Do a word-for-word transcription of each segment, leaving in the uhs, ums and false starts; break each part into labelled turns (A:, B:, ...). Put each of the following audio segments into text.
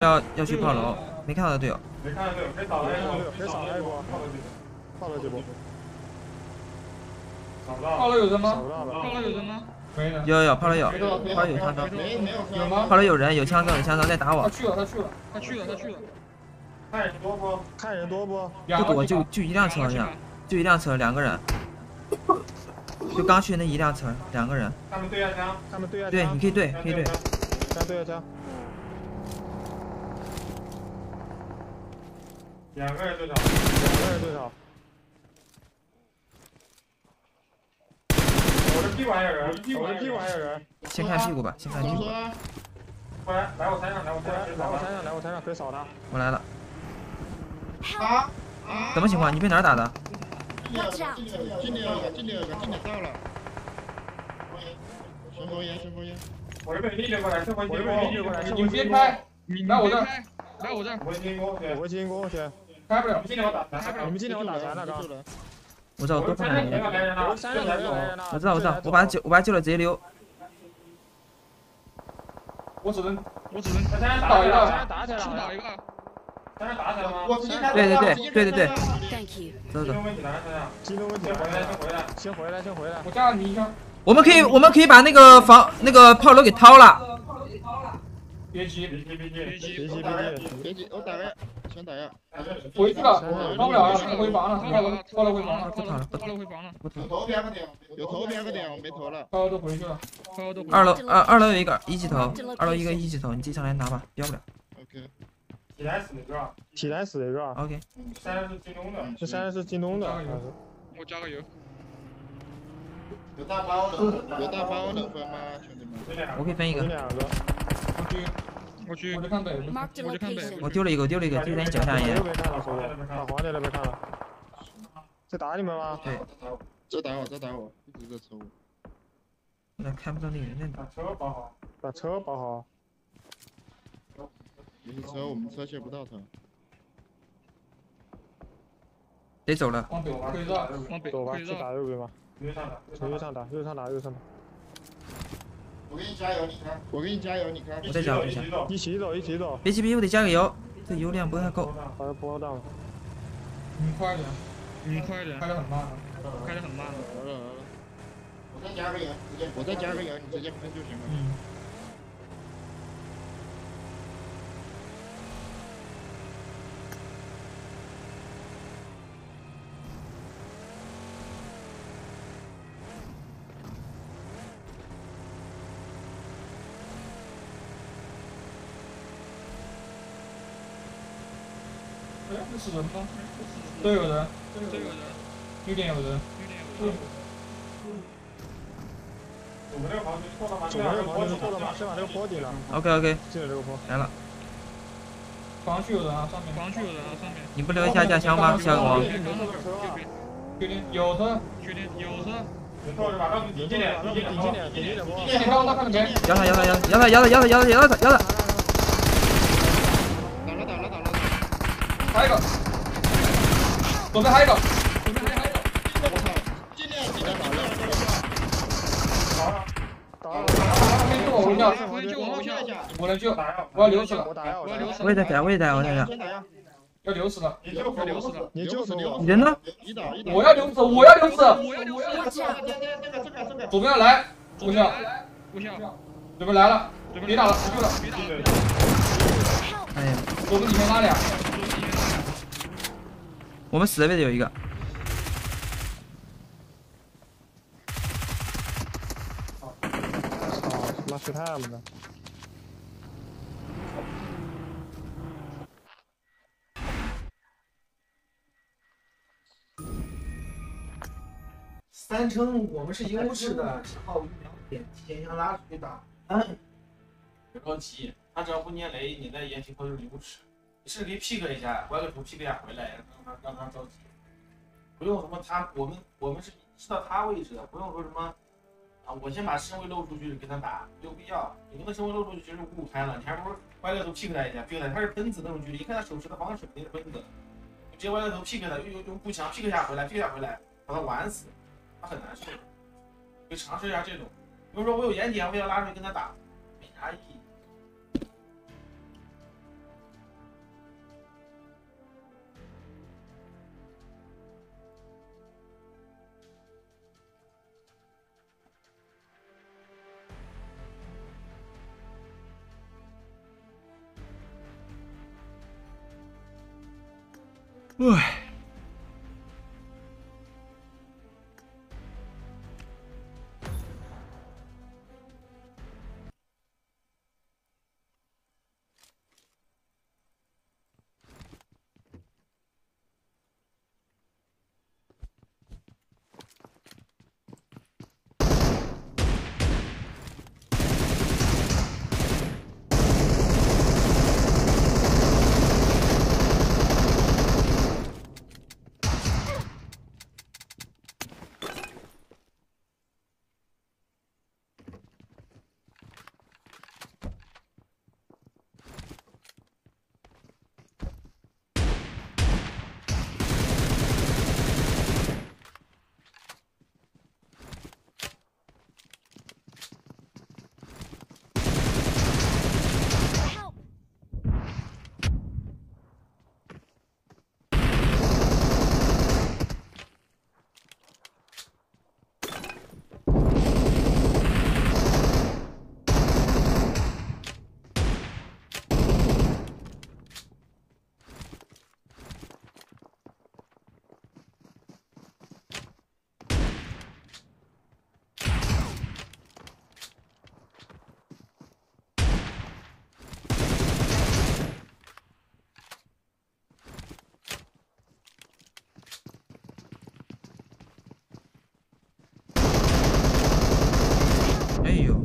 A: 要要去炮楼，没看到队友。
B: 没看到队友，可以扫来一波，可以扫来一波，炮楼这波。扫不到。炮楼有人吗？炮楼有人吗？没人。
A: 有有有，炮楼有，炮楼有枪招。
B: 没没有有吗？
A: 炮楼有人，有枪招，有枪招在打我。
B: 他去了，他去了，他去了，他去了。看人多不？看人多不？
A: 不多，就就一辆车好像，就一辆车，两个人。就刚去的那一辆车，两个人。
B: 他们对下枪，他们对下枪。
A: 对，你可以对，可以对。
B: 他对下枪。两个人对手，两个人对手。我的屁股还有人，我的屁股还有人。
A: 先看屁股吧，先看屁股。
B: 过来，来我山上，来我山上，来我山上，来我山上，可以扫他。
A: 我来了。
B: 啊？
A: 什么情况？你被哪儿打的？
C: 进来了，进来了，进来了，进来了，进来到了。先抽烟，先抽烟。
B: 我这边力略过来，先回金锅。你别开，来我这儿，来我这儿。回金锅，回金锅先。开不了，你们今天我打残，你们今天我打残了，刚。
A: 我知道，我多放两年。
B: 我山上来人了。
A: 我知道，我知道，我把他救，我把他救了，直接溜。
B: 我只能，我只能倒一个，打起来了，倒一个。山上打起来吗？我直接开。
A: 对对对对对对。走走。
B: 机动问题来，山上。机动问题，先回来，先回来，先回来，先回来。我加了你一下。
A: 我们可以，我们可以把那个房那个炮楼给掏了。
B: 别急，别急，别急，别急，别急，
C: 别急，我打个，先打呀。
B: 回去了，掏不了了，回房了，掏了，掏了回房了，
A: 不掏了，
B: 掏了回房了。
A: 不掏。
C: 有头边个点，有头边个点，我没投了。
B: 掏都回去了，掏都。
A: 二楼二二楼有一个一级头，二楼一个一级头，你自己上来拿吧，标不了。
C: OK。
B: 体来死一个，体来死一个。
A: OK。
B: 山是京东的，这山是京东的。我加个油。
C: 有大包的，有大包能分吗，兄弟们？
A: 我可以分一个。
B: 两个。我去，我去，我去看北，我去看北。
A: 我丢了一个，我丢了一个，丢在你脚下也。
B: 打黄的那边看了。在打你们吗？
A: 对。
C: 在打我，在打我，一直在抽我。
A: 我咋看不到那个人在哪？
B: 把车包好，把车包好。
C: 没车，我们车卸不到他。
A: 得走了。
B: 往北，可以绕，往北，走吧，去打右边吧。右上打，右上打，右上打，右上打。
C: 我给你加油，你看。我给你加油，你看。
A: 我再加，我再加。
B: 一起走，一起走。
A: 别急，别急，我得加个油，这油量不太够。
B: 好像不到了。你快点，你快点，开得很慢了，开得很慢了。
C: 来了来了。我再加个油，直接，我再加个油，你直接喷就行了。
B: 嗯。哎，这是人吗？都有人，都有人，有点有人，有点有人。我们这个房子错了吗？我们这个房子错了吗？先把这个坡顶了。
A: OK OK。
B: 进了这个坡。
A: 来了。
B: 防区有人啊，上面。防区有人啊，上面。
A: 你不留一下架枪吗？下个王。
B: 确定有车，确定有车。有车是吧？让顶进点，顶进点，顶进点，顶进点坡。顶进点坡，看到没？
A: 摇他摇他摇他摇他摇他摇他摇他摇他摇他。
B: 还有一个，左边还有一个，左边还有一个，我操！尽量尽量打了，打了，打了，先救我一下，先救我一下，我来救，我要流死了，我要流死了，
A: 我也在打，我也在，我在打，
B: 要流死了，你救我，流死了，你救死我，
A: 你人呢？
B: 我要流死，我要流死，我要流死，左边来，左下，左下，左边来了，别打了，不救了，别打了，
A: 哎呀，
B: 左边里面拉俩。
A: 我们死的位置有一个。
B: 好，妈是他们的。
D: 三称我们是优势的，靠一两点提前先拉出去打。
E: 别着急，他只要不捏雷，你在掩体后就是优势。你是可以 pick 一下，歪个头 pick 一下回来，让他让他着急，不用什么他我们我们是知道他位置的，不用说什么啊，我先把身位露出去跟他打，没有必要。你跟他身位露出去其实五五开了，你还不如歪个头 pick 他一下 ，pick 他，他是喷子那种距离，一看他手持的方式肯定是喷子，你直接歪个头 pick 他，用用用步枪 pick 一下回来 ，pick 一下回来，把他玩死，他很难受。可以尝试一下这种，比如说我有掩体，我要拉出去跟他打，没啥意义。
A: 唉。哎呦！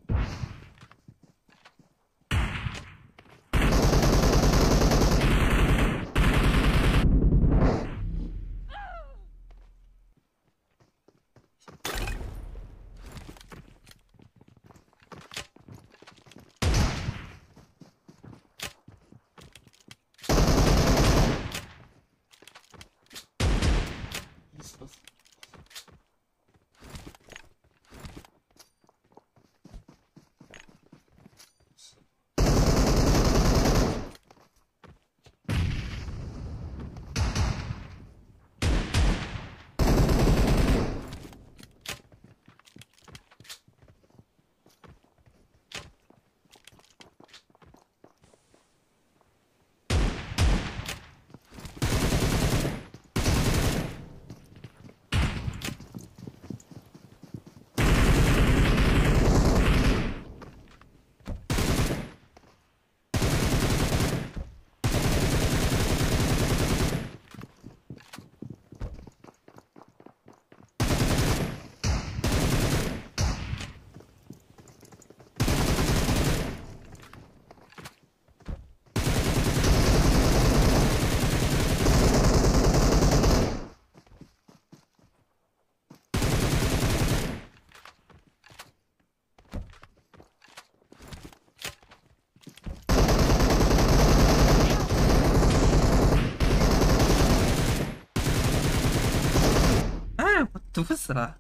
A: 毒死了。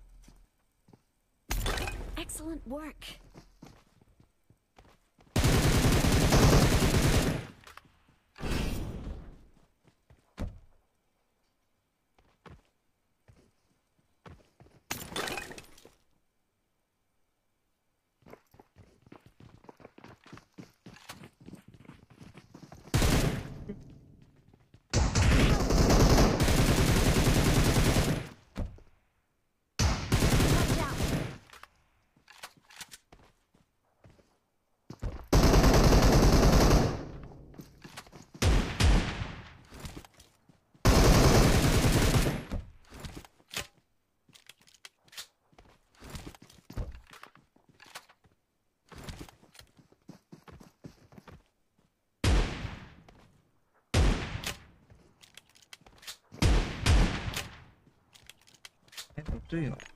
F: Excellent work.
A: 哎，不对了，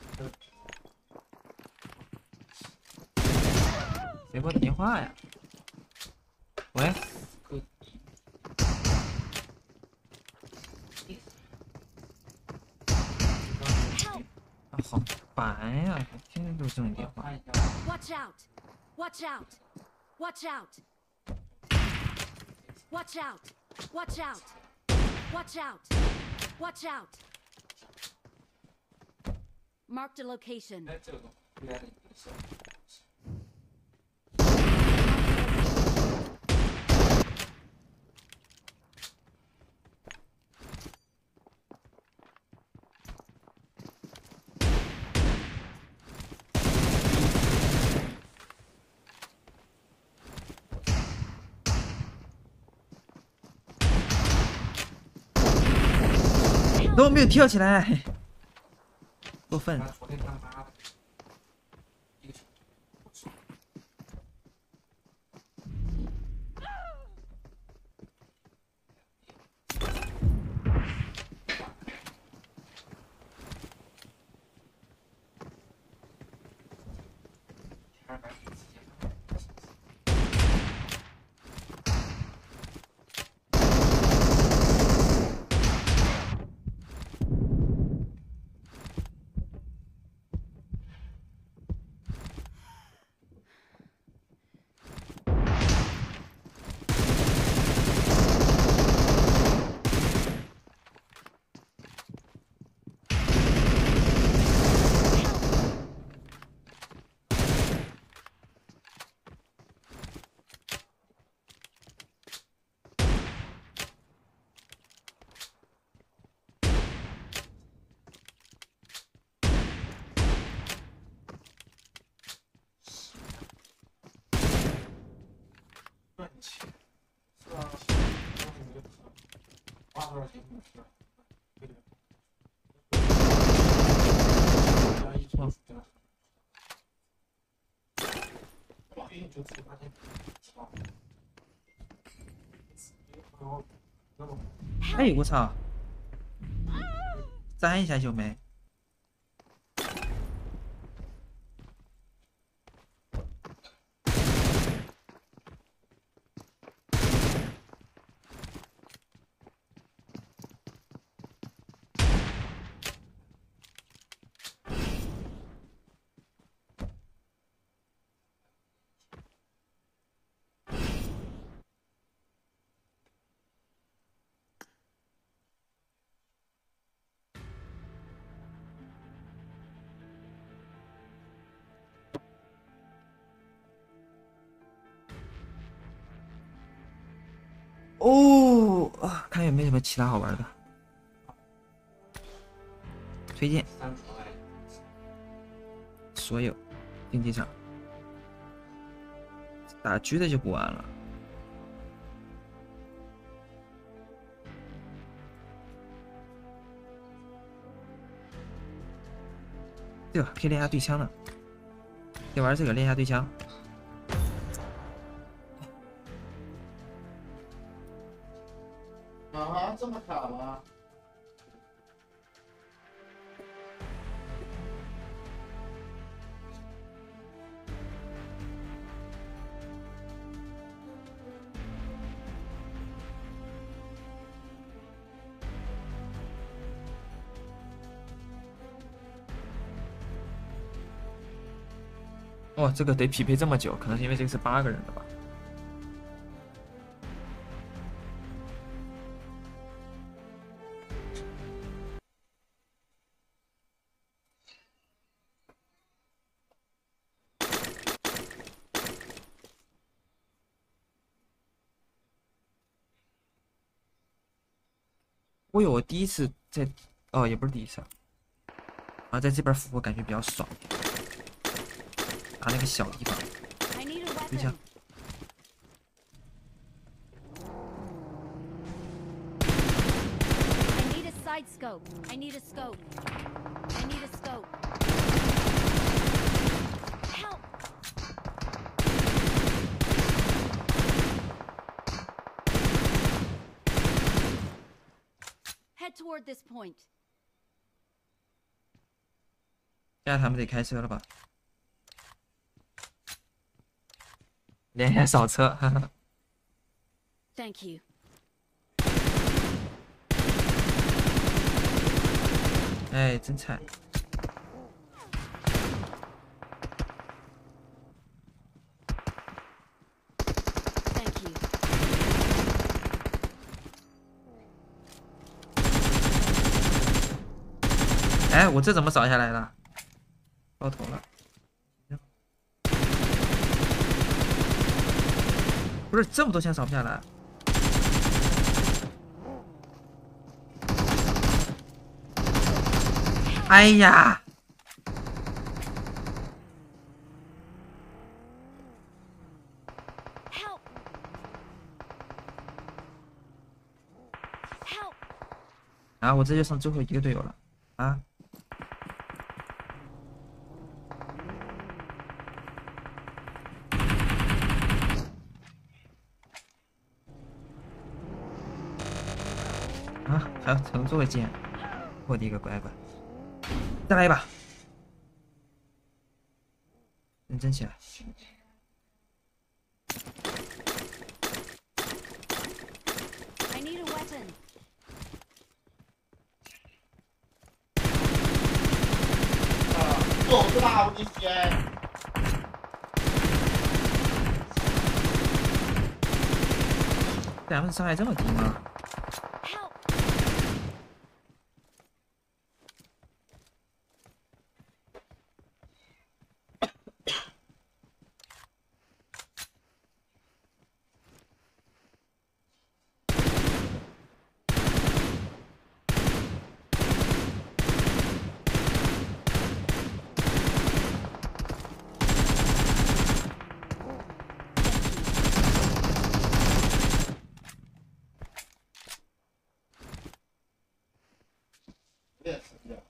A: 谁给我打电话呀？喂，啊，好烦呀！天天都这种电话。
F: Watch out! Watch out! Watch out! Watch out! Watch out! Watch out! Watch out! Marked a location.
E: 哎，这个不然你手。
F: Marked
A: 都没有跳起来，过分。
E: 昨天他妈的，一个小时。赚钱是吧？花多少钱不是？对对。一直都是这样。老鹰就自己发现，
A: 哎，我操！粘一下就没。哦，啊，看有没有什么其他好玩的，推荐所有竞技场，打狙的就不玩了。对吧？可以练下对枪的，可以玩这个练下对枪。
C: 啊，这么卡吗？
A: 哦，这个得匹配这么久，可能是因为这个是八个人的吧。我有我第一次在，哦，也不是第一次啊，在这边复活感觉比较爽，打那个小地方，对枪。
F: Side scope. I need a scope. I need a scope. Help! Head toward this point.
A: 现在他们得开车了吧？连夜扫车，哈哈。
F: Thank you.
A: 哎，真菜！
F: Thank you.
A: 哎，我这怎么扫下来的？爆头了！不是这么多枪扫不下来。哎呀！
F: Help! Help!
A: 啊，我这就剩最后一个队友了啊！啊，还有乘坐键，我的个乖乖！再来一把，认真起来。
F: I need a weapon.
C: 狗是大危险！
A: 两分伤害这么低吗？
F: Help!
C: 也是这样。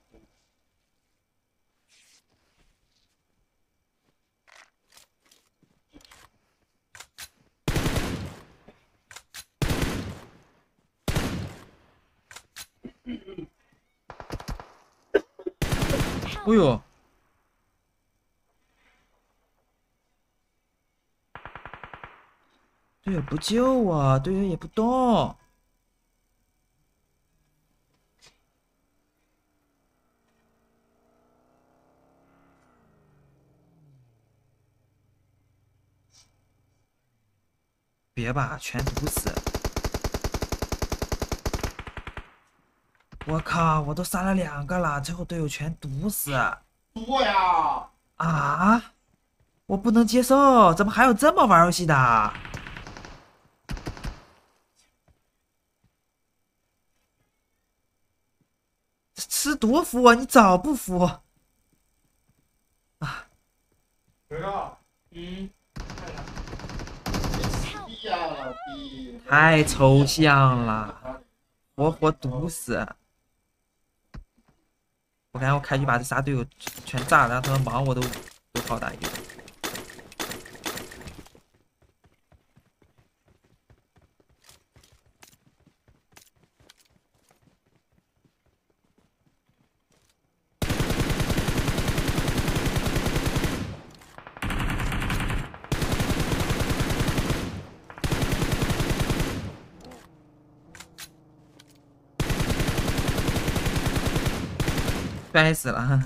A: 哎呦！队友不救我，队友也不动。别把全毒死！我靠，我都杀了两个了，最后队友全毒死！
C: 多呀！
A: 啊！我不能接受，怎么还有这么玩游戏的？吃毒服我，你早不服啊！
B: 队长，
E: 嗯，
C: 逼呀，老逼！
A: 太抽象了，活活毒死！我感觉我开局把这仨队友全炸了，然后他们忙我都都好打一点。 该死了！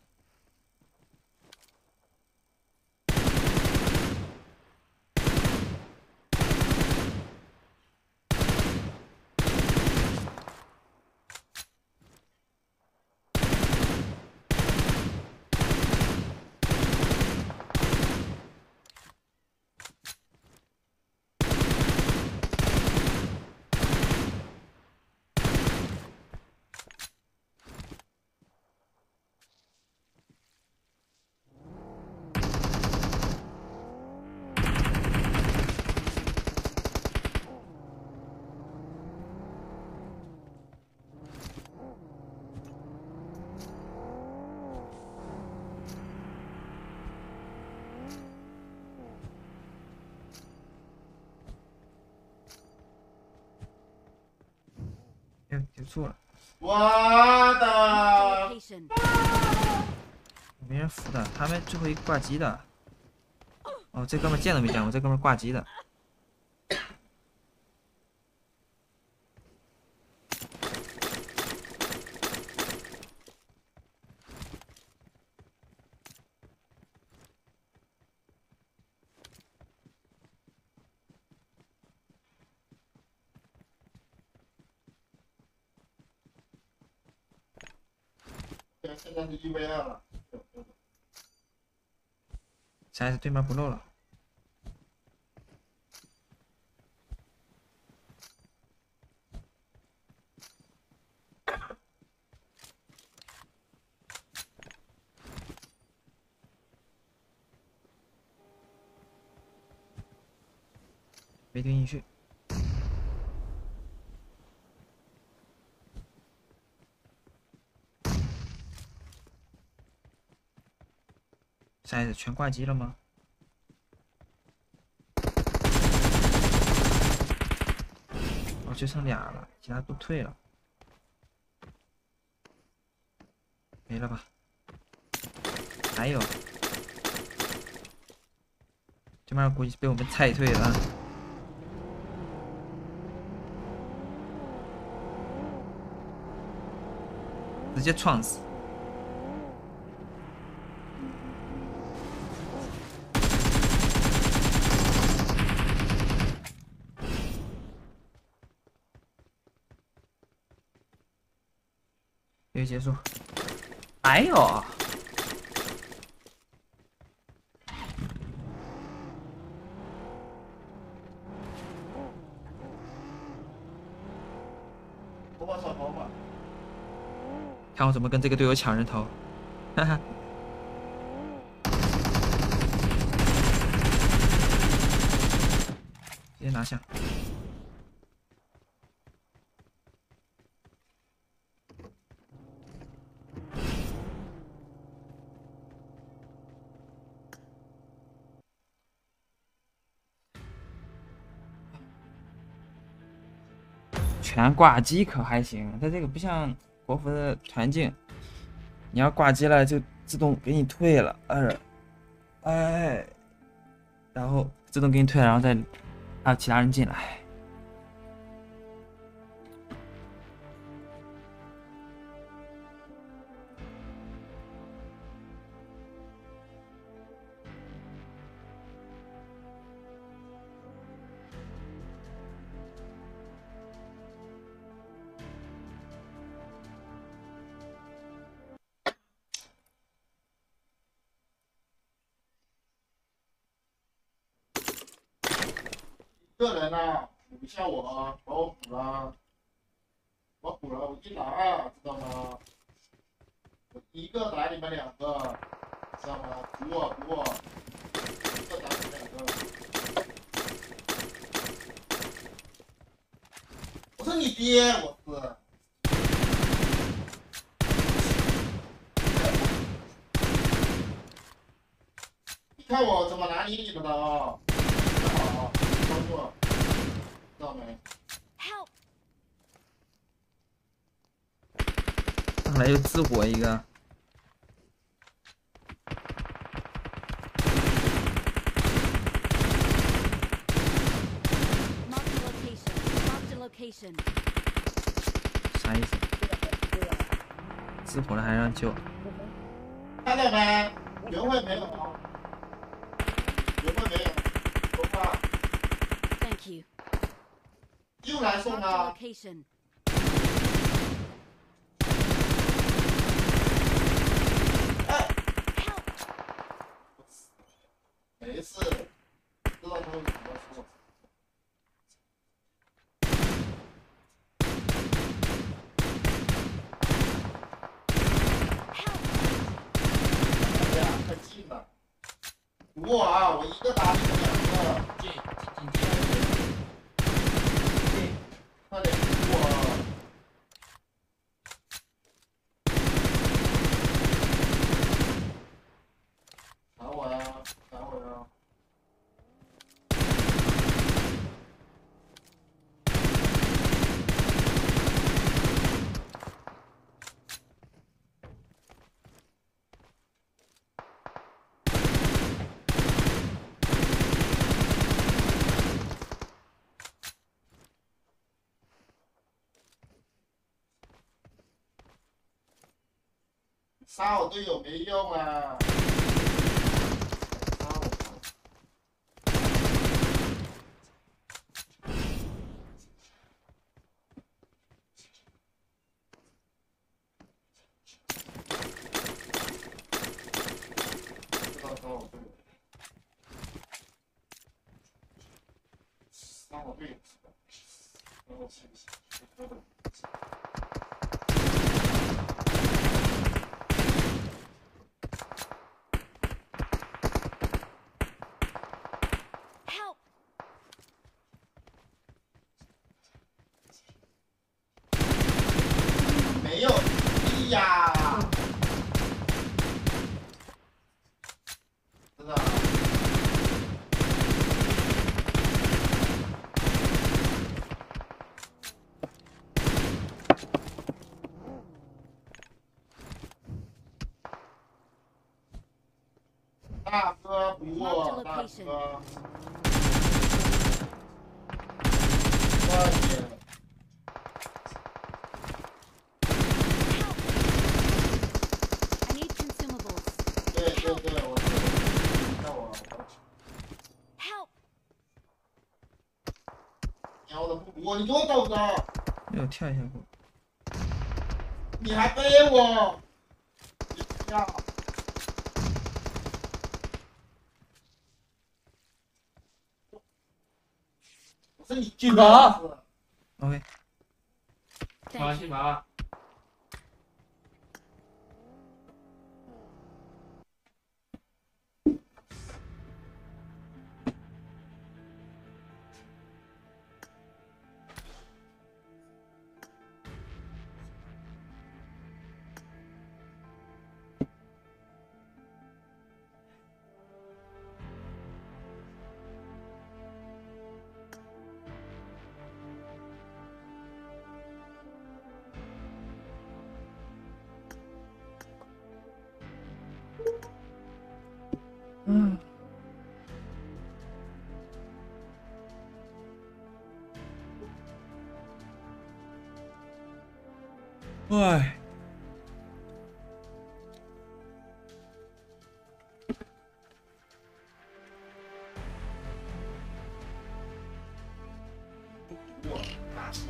A: 哎，结束了。
C: 我的！
F: Location.
A: 没人扶的，他们最后一个挂机的。哦，这哥们见都没见过，这哥们挂机的。
C: 现在是一 v 二了。
A: 现在是对面不漏了。没丢进去。 啥意思？全挂机了吗？哦，就剩俩了，其他都退了。没了吧？还有，这边估计被我们踩退了。直接撞死。游戏结束。哎呦！
C: 我把小头发。
A: 看我怎么跟这个队友抢人头，哈哈。直接拿下。全挂机可还行，它这个不像国服的团竞，你要挂机了就自动给你退了，二，哎，然后自动给你退了，然后再还有其他人进来。
C: 个人啊，补一下我，把我补了，我补了，我一打二，知道吗？我一个打你们两个，知道吗？补我，补我，一个打你们两个。我是你爹，我是。你看我怎么拿捏你们的啊？好。操作，知道没？
A: 上来又自我一个。啥意思？自火了还让救？
C: 看到没？原位没有吗？原位没有。说话。
F: Thank you.
C: 又来送啊！哎，没事，知道他会怎么说。哎呀，太近了！补我啊！我一个打你们两个。
E: 进进进。
C: 快点补我！打我呀！打我呀！杀我队友没用啊！杀我！知道杀我队友，杀我队友是吧？让我想想。没有，哎呀！
F: location.
C: 哥，快点！
F: I need consumables.
C: 对对对，我知道，看我，我
F: Help!
C: 鸟的不我，你给我等着！
A: 哎呦，跳一下过。
C: 你还背我！你呀！我说你
B: 进吧。
A: OK，
E: 放
F: Thank
E: 心
F: you.
E: 吧。
A: 嗯。哎。
C: 我拿错。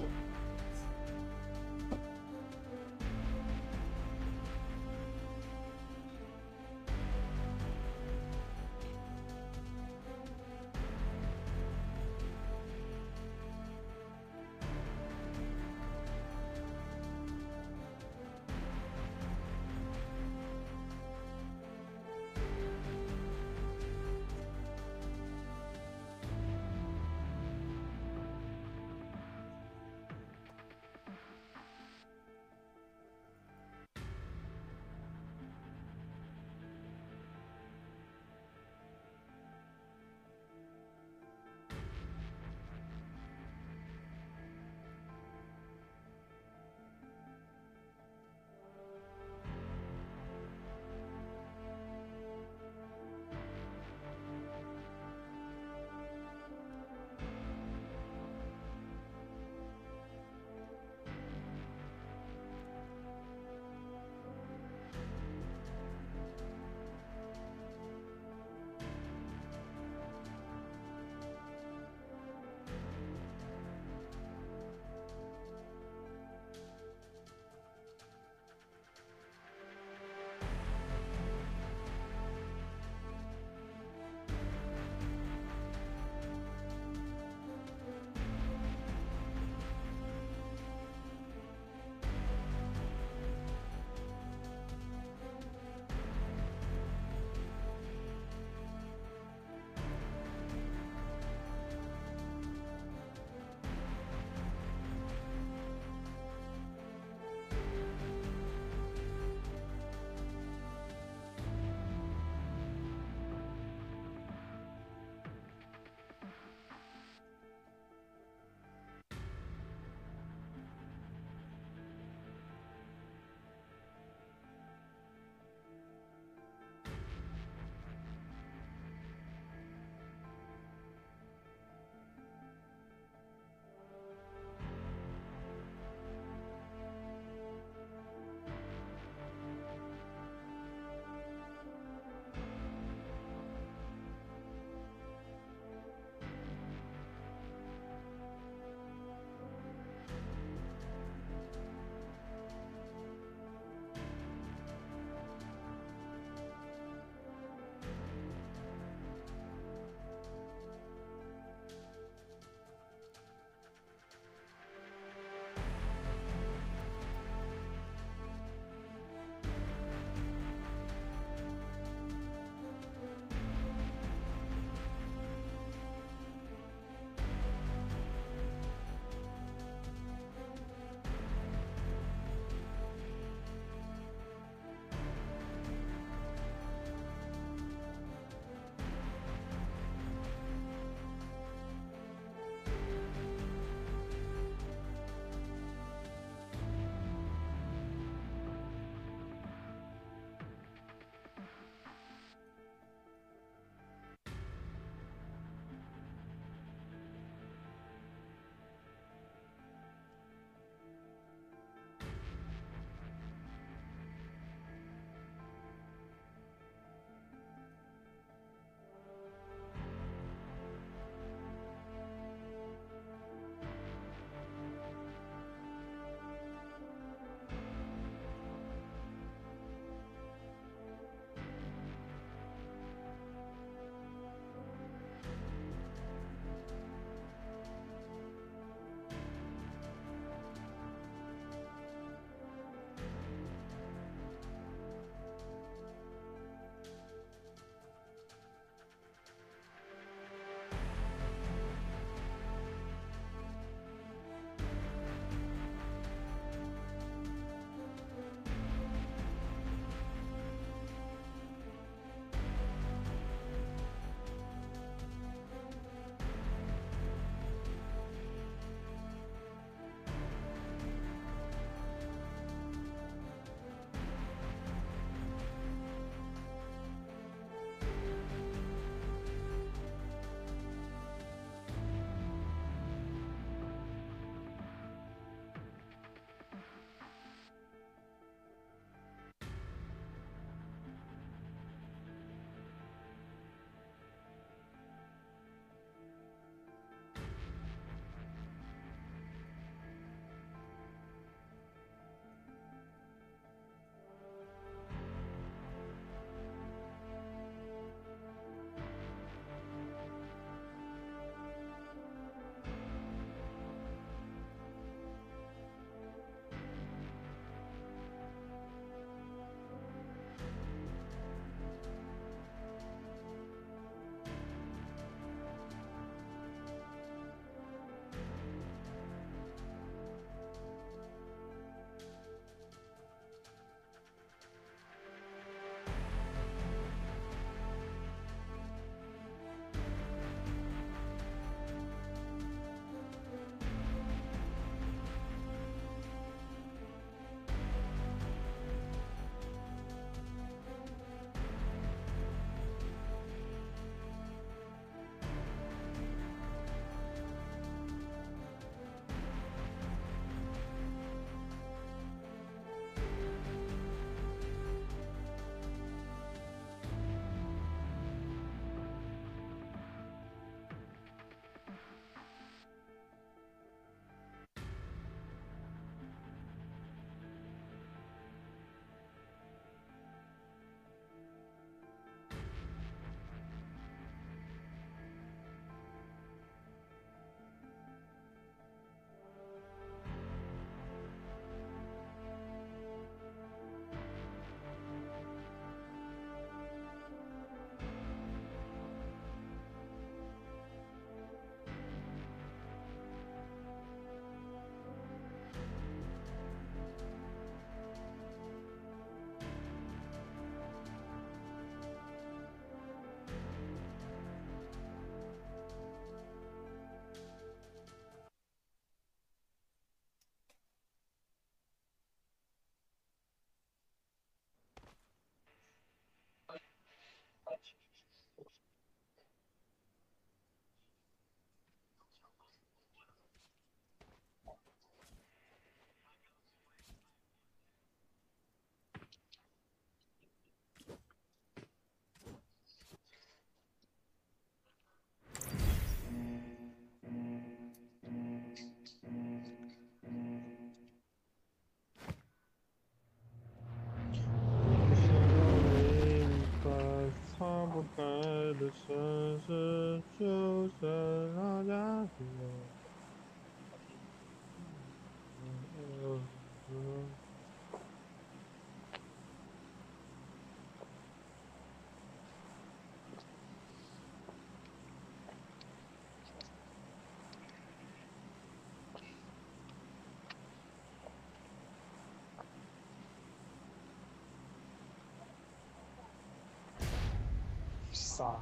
G: 杀。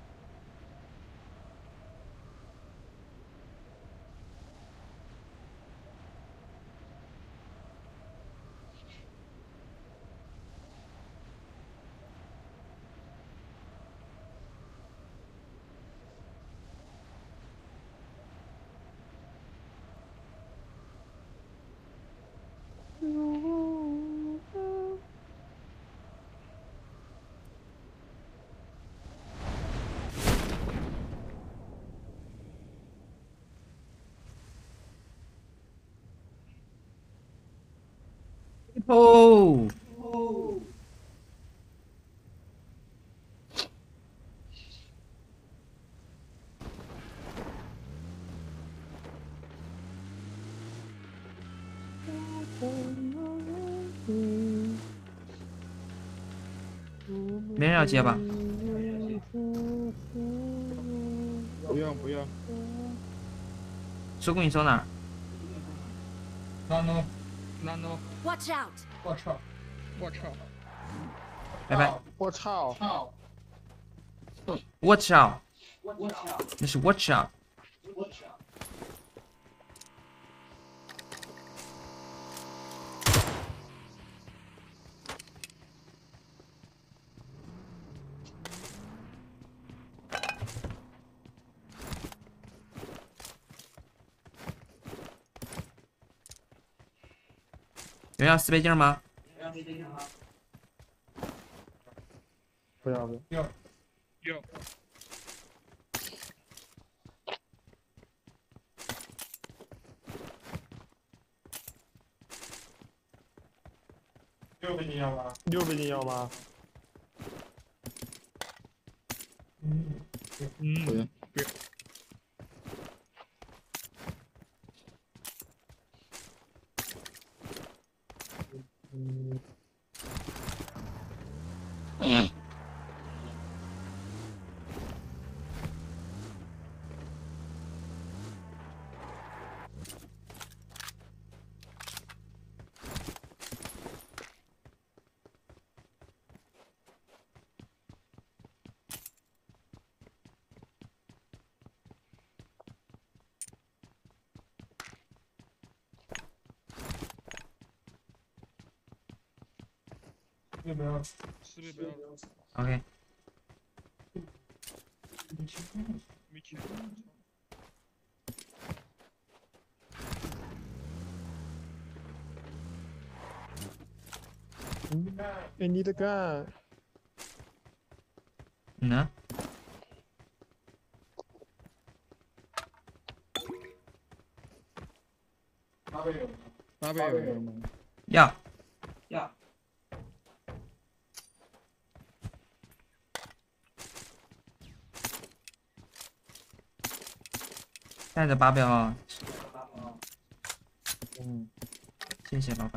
A: 哦，没人要接吧？
H: 不用不用。
A: 收工你收哪儿？
B: nano nano，
F: Watch out!
B: 我操，我操，
A: 拜拜。
H: 我操！
B: 操！
A: Watch out！ 那是 Watch out。有人要四倍镜吗？
H: 不要不
B: 要要。
E: 六倍金要吗？
H: 六倍金要吗？
B: 嗯嗯，
H: 不要
B: 不要。
H: 嗯。
B: 要不要？四倍不要。
A: OK。
B: 没钱。
H: 哎，你的干！
A: 你呢？
B: 八倍有吗？
H: 八倍有人吗？
A: 要。
B: 要。
A: 带着八倍啊！
H: 嗯，
A: 谢谢老板。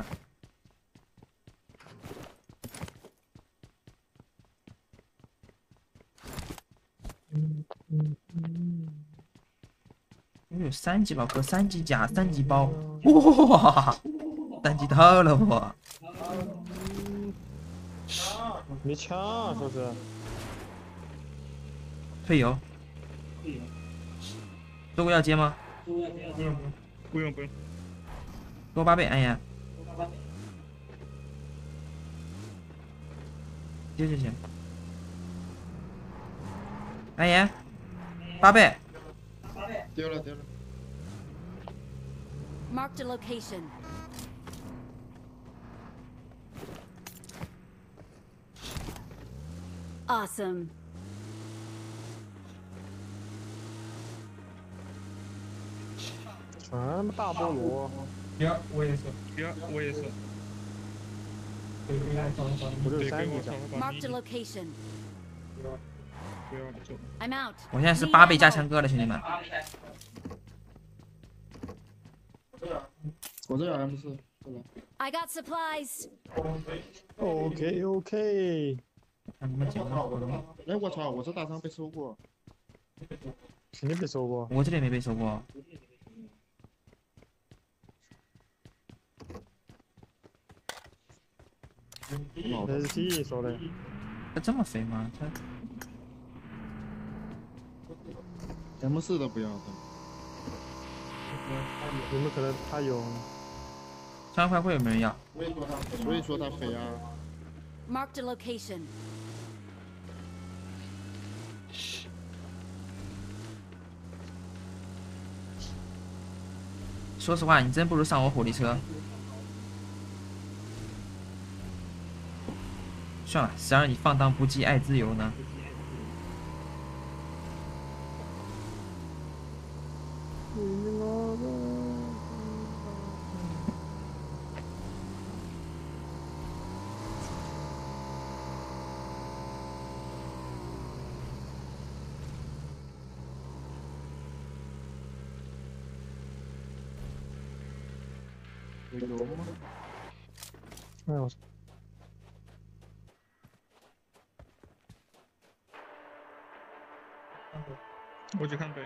H: 嗯嗯嗯。
A: 我有三级宝盒、三级甲、三级包，哇！三级套了我。
H: 没枪，说是。
A: 退油。
B: 退油。
A: 周哥要接吗？
B: 不用不用不用。
A: 给我八倍，哎呀。接就行。哎呀，八倍。
H: 丢了丢了。
F: Marked a location. Awesome.
H: 全大菠萝。
B: 呀，我也是。呀，我也是。
H: 不是三级甲。
F: Marked a location.
B: 不要走。
F: I'm out.
A: 我现在是八倍加强哥了，兄弟们。
H: 我这有 M 四，过来。
F: I got supplies.
H: OK OK。
A: 看你们讲的。
H: 哎，我操！我这大伤被收过。肯定被收过。
A: 我这里没被收过。
H: S T 收的。
A: 他这么肥吗？他
C: M 四的不要的。
H: 有没有可能他有？
A: 三块会有没人要？
C: 所以说他，所以说他飞啊。
F: Marked a location.
A: 说实话，你真不如上我火力车。算了，谁让你放荡不羁、爱自由呢？
H: 有油吗？哎呦！
B: 我去看北，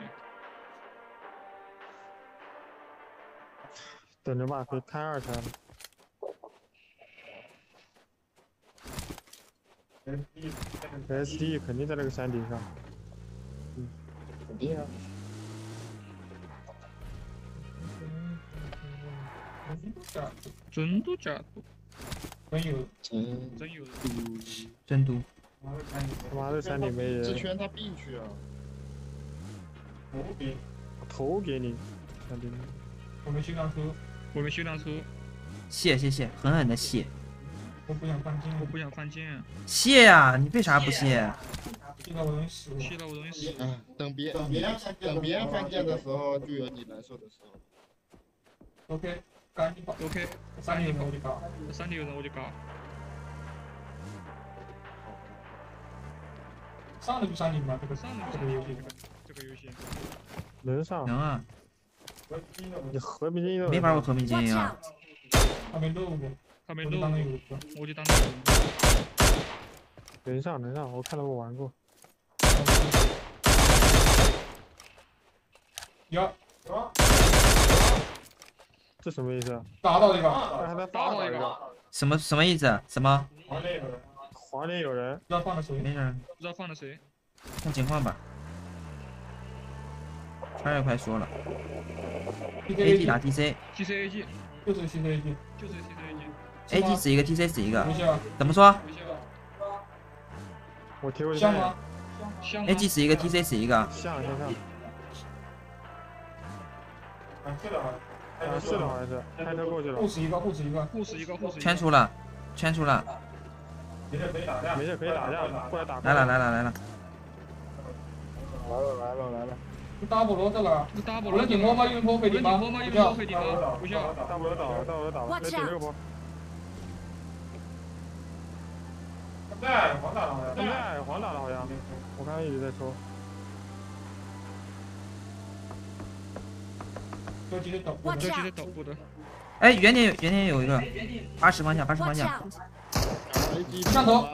H: 等着吧，可以开二台了。S D 肯定在那个山顶上。嗯，肯定啊。
B: 真度假度，真有，
C: 真
B: 真有，
A: 真毒。
H: 他妈的山顶没人。
C: 这圈他必去啊！
B: 我给，
H: 头给你，山顶。
B: 我们修辆车，我们修辆车。
A: 谢谢谢，狠狠的谢。
B: 我不想犯贱，我不想犯贱。
A: 谢呀、啊，你为啥不谢？
B: 谢到我容易死，谢到我容易死。
C: 哎，等别等别人等别人犯贱的时候，就有你难受的时候。
B: OK，赶紧跑。OK，山里有人我就搞，山里有人我就搞。上了就山顶吧，这个上了这个游戏，这个游戏。
H: 能上？
A: 能啊。
H: 你和平精英
A: 没玩过和平精英啊？
B: 他没漏过，他没漏过，我就当那
H: 能上能上，我看到我玩过。
B: 有。
H: 这什么意思啊？
B: 打到一个，
H: 还能打到一个。
A: 什么什么意思？什么？
B: 黄脸有人。
H: 黄脸有人。
B: 不知道放了谁？
A: 没人。
B: 不知道放了谁？
A: 看情况吧。川也快说了。A G 打 T C。T
B: C A G。就是 T C A G。就是 T C A G。
A: A G 死一个 ，T C 死一个。
B: 没事。
A: 怎么说？
H: 我贴过去。
B: 像吗
A: ？A G 死一个 ，T C 死一个。
H: 像像像。
B: 啊，是的，
H: 啊是的，好像是。开车过去了。
B: 护死一个，护死一个，护死一个，护死一个。
A: 圈出了，圈出了。
B: 没事可以打架，
H: 没事可以打架，过来打。
A: 来了来了来了。
H: 来了来了来了。
B: 大菠萝这个，我能顶波吗？用波可以顶吗？不要，不要。
H: 大菠萝倒了，大菠萝倒了，来顶这个波。
B: 在黄打了，
H: 现在黄打了好像，我刚刚一直在抽。
B: 手机的导，手机的导步的。
A: 哎，原点有原点有一个，八十方向，八十方向。
B: 上头，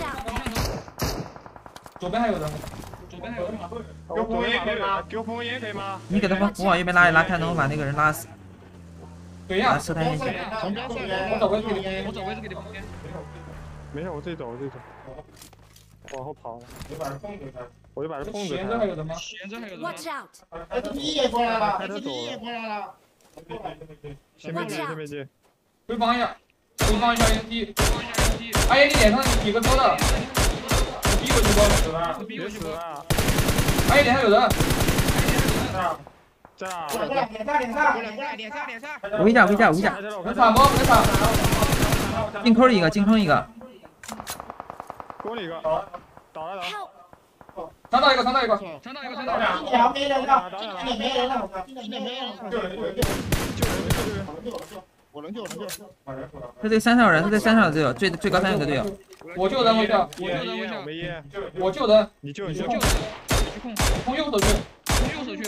B: 左边还有人。 左边还有人，
H: 给我封烟可以吗？给我封烟可以吗？
A: 你给他封，我往右边拉一拉，看能不能把那个人拉死。
B: 对呀，
A: 射探进去。
B: 我找位置给你，我找位置给你封烟。
H: 没事，我自己走，我自己走。往后跑了。
B: 你把人封给他。
H: 我就把人封着。
B: 闲着还有人吗？闲着还有人吗
F: Watch out!
C: S P 也过来了
H: ，S P
C: 也过来了。
H: 先别接，先别接。
B: 回防一下，回防一下 S P， 哎，你脸上几个车的？逼过去不？逼过去不？哎，脸上有人。
H: 在哪？
C: 脸上，脸上，脸上，脸上，脸上。
A: 围一下，围一下，围一下。
B: 能铲不？能铲。
A: 进坑一个，进坑一个。
H: 给我一个。倒了倒。
B: 铲到一个，铲到一个，铲到一个，铲到两个。
C: 两没人了，今天没人了，今天没人了。救人，救人，救人，救人，救人，我能救，我能救。
A: 他这个山上有人，他在山上有队友，最最高山有个队友。
B: 我救人，我救，
H: 我救人，我没烟。
B: 我救人，
H: 你救，你
B: 救。
H: 救。
B: 从右手去，从右手去。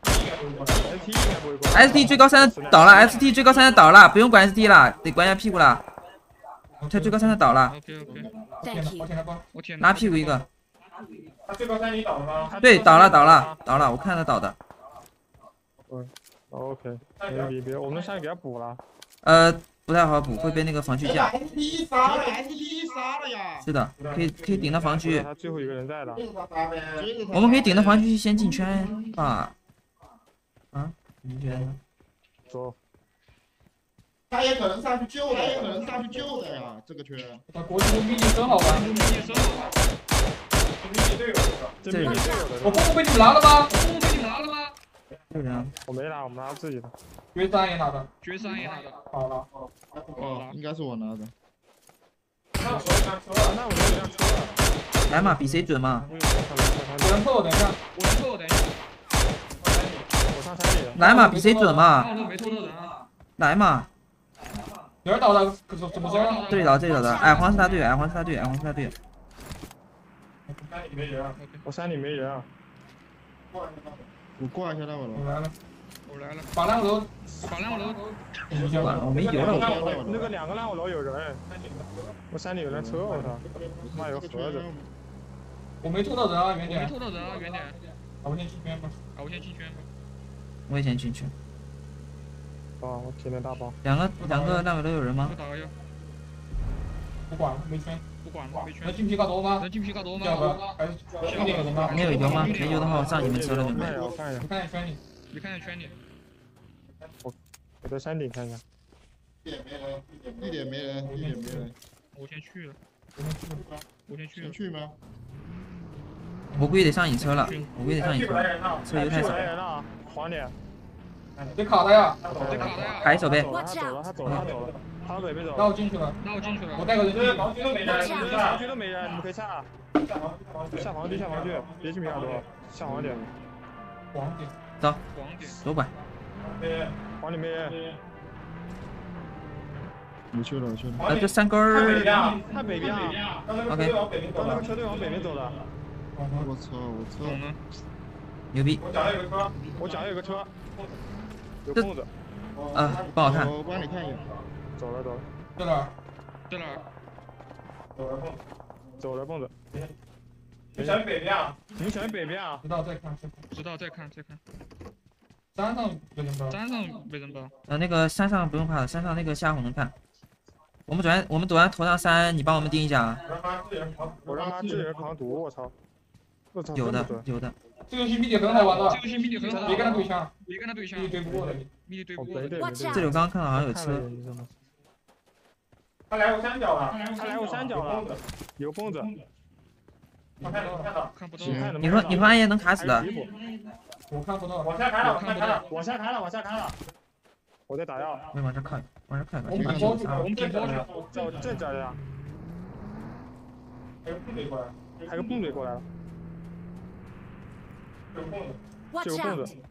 A: S T 最高山倒了 ，S T 最高山倒了，不用管 S T 了，得管一下屁股了。他最高山倒了。拉屁股一个。
B: 他最高山你倒了吗？
A: 对，倒了，倒了，倒了，我看他倒的。
H: 嗯 ，OK， 别别别，我们上去给他补了。
A: 呃，不太好补，会被那个防区架。
C: S P 杀了 ，S P 杀了呀！
A: 是的，可以可以顶到防区，
H: 他最后一个人在的。
C: 追着他杀呗，追着他。
A: 我们可以顶到防区先进圈吧？啊，你觉得呢？
H: 走。
C: 他也可能上去救，他也可能上去救的呀，这个圈。
B: 他国际迷你真好玩，迷你真好玩。迷你队友
H: 这里
B: 我风被你们拿了吗？风被你们拿了吗？
A: 有人啊，
H: 我没拿，我们拿自己的。
B: 绝杀也拿的，
G: 绝杀也拿的。
B: 好了，
C: 哦，应该是我拿的。
B: 那我上车了，
H: 那我有辆车了。
A: 来嘛，比谁准嘛？
B: 我能凑，等一下，
G: 我能凑，等一下。
H: 我上山里了。
A: 来嘛，比谁准嘛？
G: 那我没凑到人啊。
A: 来嘛。
B: 有人倒的，可是怎么着？
A: 这里倒，这里倒的，矮黄是他队友，矮黄是他队友，矮黄是他队友。
B: 山里没人啊。
H: 我山里没人啊。
C: 我挂一下那我
B: 我来了，
G: 我来了。
B: 把两楼，
G: 把两楼。
A: 完了，我没油了，
H: 我那个两个烂尾楼有人。我山里有辆车，我操！妈有个盒子。
B: 我没凑到人啊，远点。
G: 没凑到人啊，远点。
B: 啊，我先进圈吧。
G: 啊，我先进圈吧。
A: 我也先进去。
H: 哦，我铁链大包。
A: 两个两个烂尾楼有人吗？
G: 我打个药。
B: 不管了，没圈。
G: 不管了，没圈。
B: 能进皮卡多吗？
G: 能进皮卡多吗？
B: 要不还是兄弟有人吗？
A: 没有油吗？没油的话，我上你们车了，准备。
H: 我看一下，
B: 你看一下圈里，
G: 你看一下圈里。
H: 我我在山顶看一下。
C: 一点没人，一点没人，一点没人。
G: 我先去了。我先去了。
C: 先去吗？
A: 我估计得上你车了，我估计得上你车，车油太少。
H: 来人了，黄点。
B: 得卡他呀！
G: 得卡他呀！
A: 卡一手呗。
H: 他走了，他走了，他走了，他往北边走。
B: 那我进去了，
G: 那我进去了。
B: 我带个人去，防区都没人，
H: 防区都没人，你们可以下。下防区，下防区，别去皮卡多，下黄点。
B: 黄点。
A: 走。
G: 黄点。
A: 左拐。
H: 黄里没人。
C: 我去了，我去了。
A: 呃，这三根儿。
H: 看北边啊。
A: OK。
H: 刚那个车队往北边走的。
C: 我操，我操。
A: 牛逼。
B: 我脚下有个车。
H: 我脚下有个车。有空子。
A: 啊，不好看。
C: 我帮你看一眼。
H: 走了走了。
B: 在哪儿？
G: 在哪儿？
B: 走了。
H: 走了，蹦子。
B: 你选北边啊？
H: 你选北边啊？
B: 知道再看，
G: 知道再看再看。
B: 山上没人吧？
G: 山上没人吧？
A: 呃，那个山上不用怕了，山上那个下午能看。我们走完，我们走完头上山，你帮我们盯一下啊。
H: 我让他自人扛毒，我操！我操！
A: 有的，有的。
B: 这游戏谜底很好玩的，
G: 这游戏谜底很好玩，
B: 别跟他对枪，
G: 别跟他对枪，
B: 谜底对不过的，
G: 谜底对不过的。
A: 这里我刚刚看到好像有车。
B: 他来我山脚了，
H: 他来我山脚了，有疯子。
B: 我看看到，
G: 看不到。
A: 你说你说暗夜能卡死的？
B: 我看不到，往下开了，往下开了，
H: 往下开了，往下开了。我在打药。
A: 我往这看，往这看。
B: 我们顶包去，
H: 我们顶包去，在我这这呀。
B: 还有部队过来，
H: 还有部队过来了。
B: 有空子，
H: 有空子。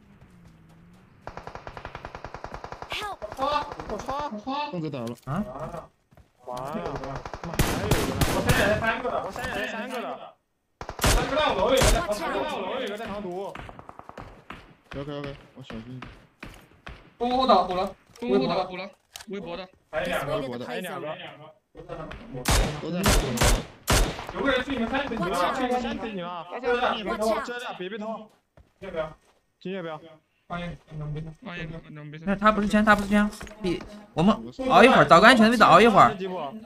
C: 我操！疯子倒了
A: 啊！
H: 完了，妈还有一个呢！
B: 我山野三个的，
H: 我山野三个的，
B: 三个烂楼有个在扛
H: 毒，烂楼有个在扛毒。
C: OK OK，我小心。
B: 中后倒补了，
G: 中后倒补了，微博的，
B: 还有两个，
C: 微博的，
H: 还有两个，
C: 都在那边。
B: 有个人去你们山里，你们
H: 去我山里了，遮着，别被偷。
B: 要不要？
H: 今要不要？
B: 欢迎，能没事，
G: 欢迎，能没事。
A: 那他不是圈，他不是圈，比我们熬一会儿，找个安全的位置熬一会儿。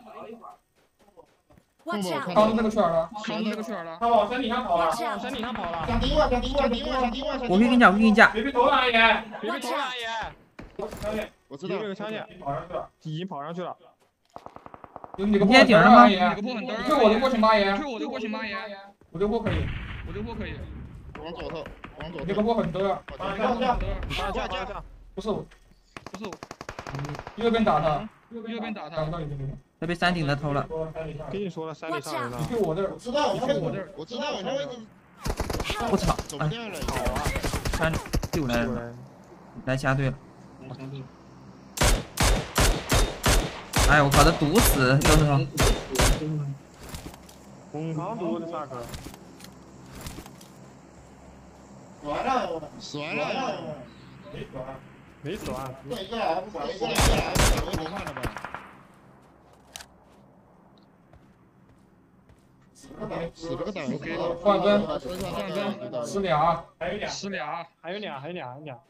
B: 扛那个圈了，
G: 扛那个圈了。
B: 他往山顶上跑了，
H: 往山顶上跑了。
C: 想顶我，想顶我，想顶我，想顶我。
A: 我可以跟你讲，我可以跟你讲。
B: 别被偷了，阿姨。
H: 别被偷了，阿姨。
C: 我知道
H: 有个枪线，
B: 跑上去了，
H: 已经跑上去了。
B: 有你个破
A: 你顶上吗？
B: 你个破很多。退我的过去，妈爷。
G: 退我的过去，妈爷。
B: 我这波可以，
G: 我这波可以。
C: 往左头，往左头。
B: 这个波很多呀。
H: 架架架架架！
B: 不是我，
G: 不是我。
B: 右边打他，
G: 右边打他。
B: 打不到你这边。
A: 他被山顶的偷了。
H: 跟你说了，山里上人了。
B: 你去我这儿。
C: 我知道，
B: 你去我这儿。
C: 我知道，我那位置。
A: 我操！
C: 走不掉了。
H: 好啊！
A: 山又来了，来其他队了。哎我靠，他毒死，都是说。
H: 红扛毒的萨克。
C: 死完了，死完了，
H: 没死完。
C: 这一个 F 管，这两个 F 管微博换了吧？死了个胆，
B: 换分，
C: 换分，
B: 十俩，还有俩，
G: 十俩，
H: 还有俩，还有俩，还有俩。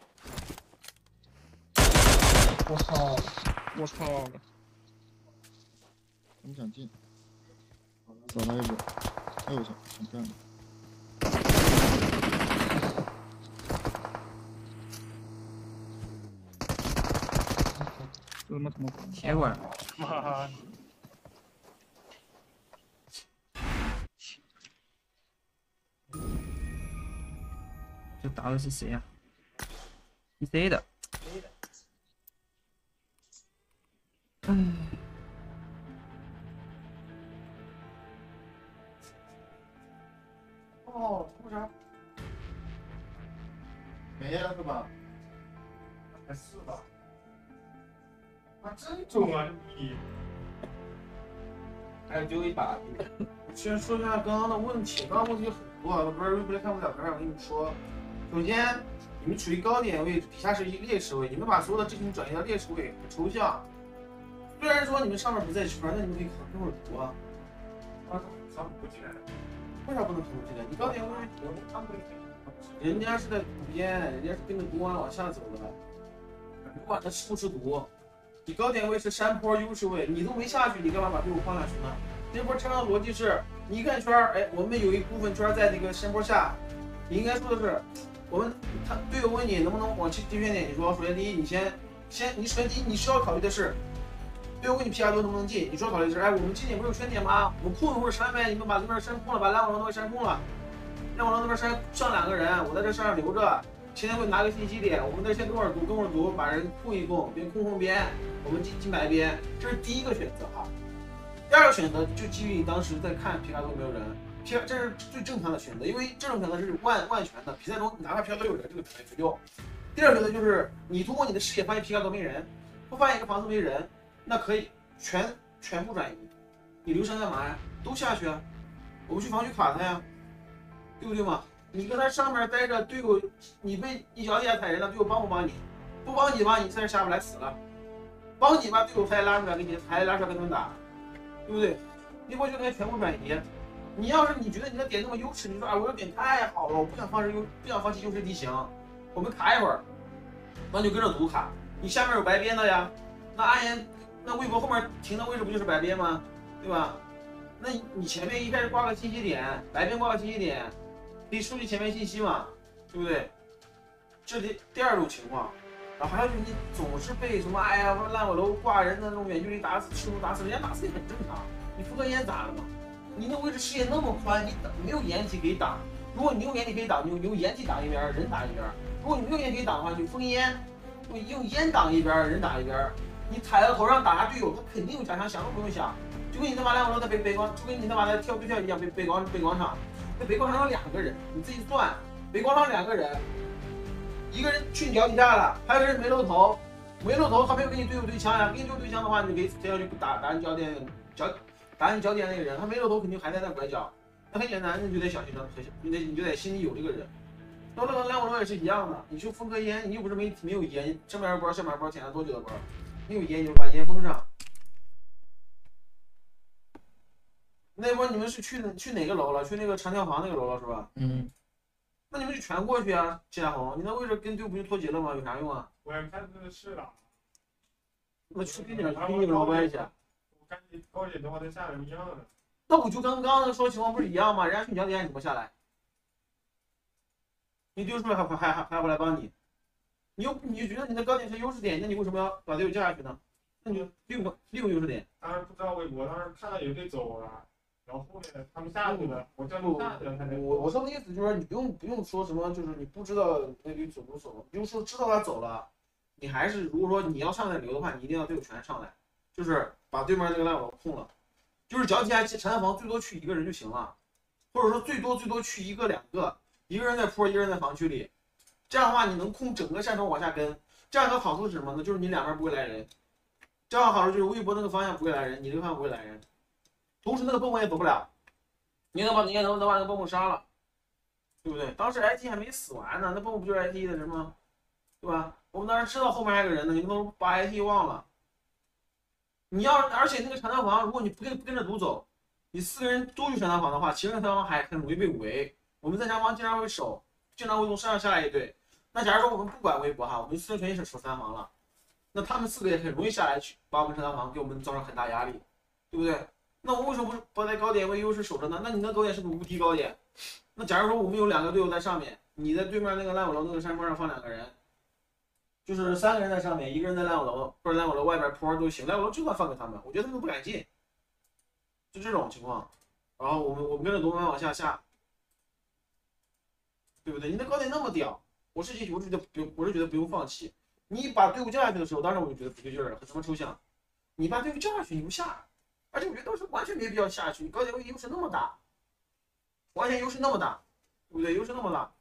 B: 我操！
G: 我操！
C: 我们想进。 找到一个，哎呦我操，很漂亮。
G: 这他妈怎么办？
A: 铁管，
H: 妈，
A: 这打的是谁呀、啊、？P C 的。唉。
C: 哦，为啥？没了是吧？
E: 还是吧？
H: 妈真中啊！这逼！
E: 还有丢一把。先说一下刚刚的问题，刚刚问题很多啊，不是 replay 看不了边我跟你们说，首先你们处于高点位置，底下是一个劣势位，你们把所有的阵型转移到劣势位，很抽象。虽然说你们上面不在圈，那你们可以扛这会儿毒啊。
H: 他扛不进来。
E: 为啥不能扛进来？你高点位置，人家是在土边，人家是跟着毒丸往下走的，不管他吃不吃毒。你高点位是山坡优势位，你都没下去，你干嘛把队伍放下去呢？这波正常的逻辑是，你一看圈儿，哎，我们有一部分圈在那个山坡下，你应该说的是，我们他队友问你能不能往地圈点，你说首先第一，你先先你首先第一你需要考虑的是，队友问你皮卡多能不能进，你需要考虑的是，哎，我们近点不是有圈点吗？我们控一会儿山呗，你们把那边山控了，把蓝网龙那边山控了，蓝网龙那边山上两个人，我在这山上留着。前天会拿个信息点，我们这先跟会儿毒，跟会儿毒，把人控一控，边控控边，我们进进白边，这是第一个选择哈。第二个选择就基于你当时在看皮卡多没有人，皮这是最正常的选择，因为这种选择是万万全的，比赛中哪怕皮卡多有人，这个没成就。第二个选择就是你通过你的视野发现皮卡多没人，不发现一个房子没人，那可以全全部转移，你留山干嘛呀？都下去啊，我们去防区卡他呀，对不对嘛？你搁那上面待着，队友你被一脚底下踩人了，队友帮不帮你？不帮你吧，你在这下不来死了；帮你吧，队友还拉出来跟你，还拉出来跟他们打，对不对？你我就该全部转移。你要是你觉得你的点那么优势，你说啊，我的点太好了，我不想放弃优，不想放弃优势地形，我们卡一会儿，那就跟着毒卡。你下面有白边的呀，那阿岩，那微博后面停的位置不就是白边吗？对吧？那你前面一开始挂个信息点，白边挂个信息点。可以收集前面信息嘛，对不对？这是第二种情况，然后还有就是你总是被什么哎呀烂尾楼挂人的那种远距离打死、吃毒打死，人家打死也很正常。你复刻烟咋了嘛？你那位置视野那么宽，你没有掩体可以挡。如果你用掩体可以挡，你用掩体挡一边，人打一边；如果你没有掩体可以挡的话，你就封烟，你用烟挡一边，人打一边。你踩到头上打下队友，他肯定有假枪，想都不用想。就跟你他妈烂尾楼在北北广，就跟你他妈的跳对跳一样，北北广北广场。那北广场有两个人，你自己算，北广场两个人，一个人去你脚底下了，还有一个人没露头，没露头他没有跟你队友对枪呀，跟你队友对枪的话，你就可以接下去打打你脚点脚打你脚底下那个人，他没露头肯定还在那拐角，那很简单，你就得小心着，你得你就得心里有这个人。那那个蓝火龙也是一样的，你去封颗烟，你又不是没没有烟，正面包下面包舔了多久的包，你有烟你就把烟封上。那波你们是去去哪个楼了？去那个长条房那个楼了是吧？
A: 嗯。
E: 那你们就全过去啊，谢大红，你那位置跟队伍不就脱节了吗？有啥用啊？
H: 我也看这是了。
E: 那去跟点跟你有什么关系啊？
H: 我感觉高点的话在下面一样的。
E: 那我就跟刚刚说情况不是一样吗？人家去你脚底下你怎么下来？你丢出来还还还还不来帮你？你又你就觉得你的高点是优势点，那你为什么要把队友叫下去呢？那你就利用利用优势点。
H: 当时不知道微博，当时看到有队走了。然后后面他们下去了，我叫你下去了才能。
E: 我我说的意思就是你不用不用说什么，就是你不知道那队走不走，你就说知道他走了，你还是如果说你要上来留的话，你一定要队友全上来，就是把对面那个烂网控了，就是脚底下长条房最多去一个人就行了，或者说最多最多去一个两个，一个人在坡，一个人在防区里，这样的话你能控整个山头往下跟，这样的好处是什么呢？就是你两边不会来人，这样好处就是微博那个方向不会来人，你这个方向不会来人。同时那个蹦蹦也走不了，你能把你也能能把那个蹦蹦杀了，对不对？当时 I T 还没死完呢，那蹦蹦不就是 I T 的人吗？对吧？我们当时知道后面还有个人呢，你不能把 I T 忘了。你要而且那个长条房，如果你不跟不跟着毒走，你四个人都去长条房的话，其实长条房还很容易被围。我们在长条房经常会守，经常会从山上下来一队。那假如说我们不管微博哈，我们四个全是守三房了，那他们四个也很容易下来去把我们长条房给我们造成很大压力，对不对？ 那我为什么不不在高点为优势守着呢？那你那高点是不是无敌高点？那假如说我们有两个队友在上面，你在对面那个烂尾楼那个山坡上放两个人，就是三个人在上面，一个人在烂尾楼或者烂尾楼外边坡都行，烂尾楼就算放给他们，我觉得他们都不敢进，就这种情况。然后我们我们跟着夺门往下下，对不对？你的高点那么屌，我是我是觉得不我是觉得不用放弃。你把队伍叫下去的时候，当然我就觉得不对劲儿，很他妈抽象。你把队伍叫下去，你不下，而且我觉得当时完全没必要下去。你高点位优势那么大，完全优势那么大，对不对？优势那么大。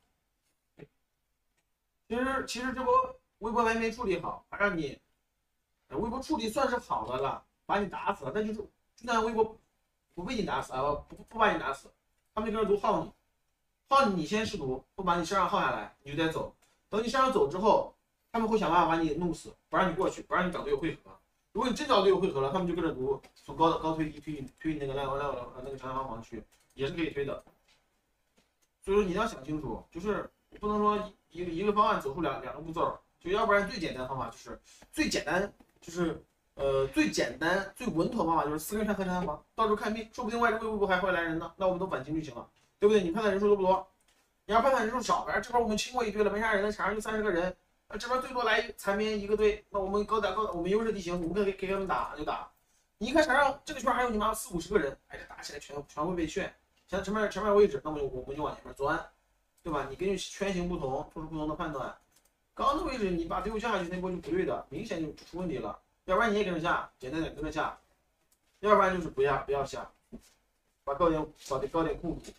E: 其实其实这波微博还没处理好，还让你微博处理算是好的了，把你打死了。但就是就算微博不被你打死啊，不不把你打死，他们就跟着毒耗你，耗你，你先试毒，不把你身上耗下来，你就得走。等你身上走之后。他们会想办法把你弄死，不让你过去，不让你找队友汇合。如果你真找队友汇合了，他们就跟着毒从高的高推一推推你那个烂烂烂那个长江防区，也是可以推的。所以说你要想清楚，就是不能说一个一个方案走出两两个步骤，就要不然最简单的方法就是最简单就是呃最简单最稳妥的方法就是四个人看合成房，到时候看病，说不定外围微博还会来人呢，那我们都反清就行了，对不对？你判断人数多不多？你要判断人数少，反正这边我们清过一堆了，没啥人了，场上就三十个人。这边最多来残兵一个队，那我们高打高，我们优势地形，我们可以给他们打就打。你一看场上这个圈还有你妈四五十个人，哎，这打起来全全会被炫。像前面前面位置，那么我们就往前面钻，对吧？你根据圈型不同做出不同的判断。刚刚的位置你把队伍下去那波就不对的，明显就出问题了。要不然你也跟着下，简单点跟着下；要不然就是不要不要下，把高点把这高点控住。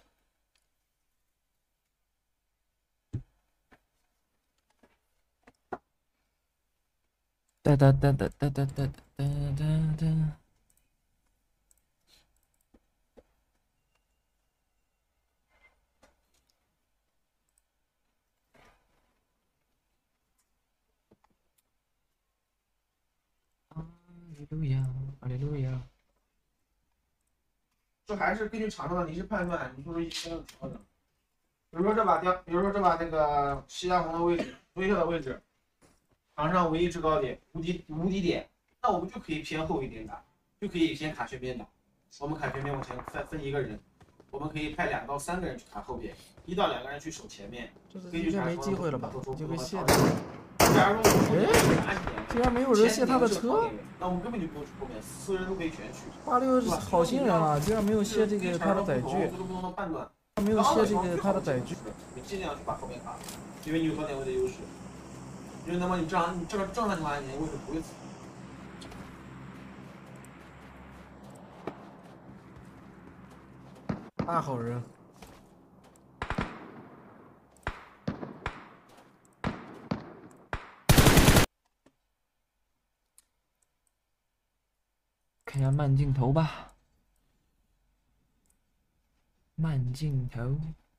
A: 哒哒哒哒哒哒哒哒哒哒。阿利路亚，阿利路亚。
E: 这还是根据场上的临时判断，你做出一些调整。比如说这把雕，比如说这把那个西大红的位置，微笑的位置。场上唯一制高点无敌无敌点，那我们就可以偏后一点打，就可以先卡旋边打。我们卡旋边往前分分一个人，我们可以派两到三个人去卡后边，一到两个人去守前面。
D: 就是应该没机会了吧？就会卸的。
E: 假如说我们打点，
D: 竟然没有人卸他的车，
E: 那我们根本就不用去后面，四个人都可以全去。
D: 八六好心人啊，居然没有卸这个他的载具，他没有卸这个他的载具。
E: 你尽量去把后面卡，因为你有高点位的优势。因为那么你正常你正正常情况下你的位置不会死。
D: 大好人。
A: 看一下慢镜头吧，慢镜头。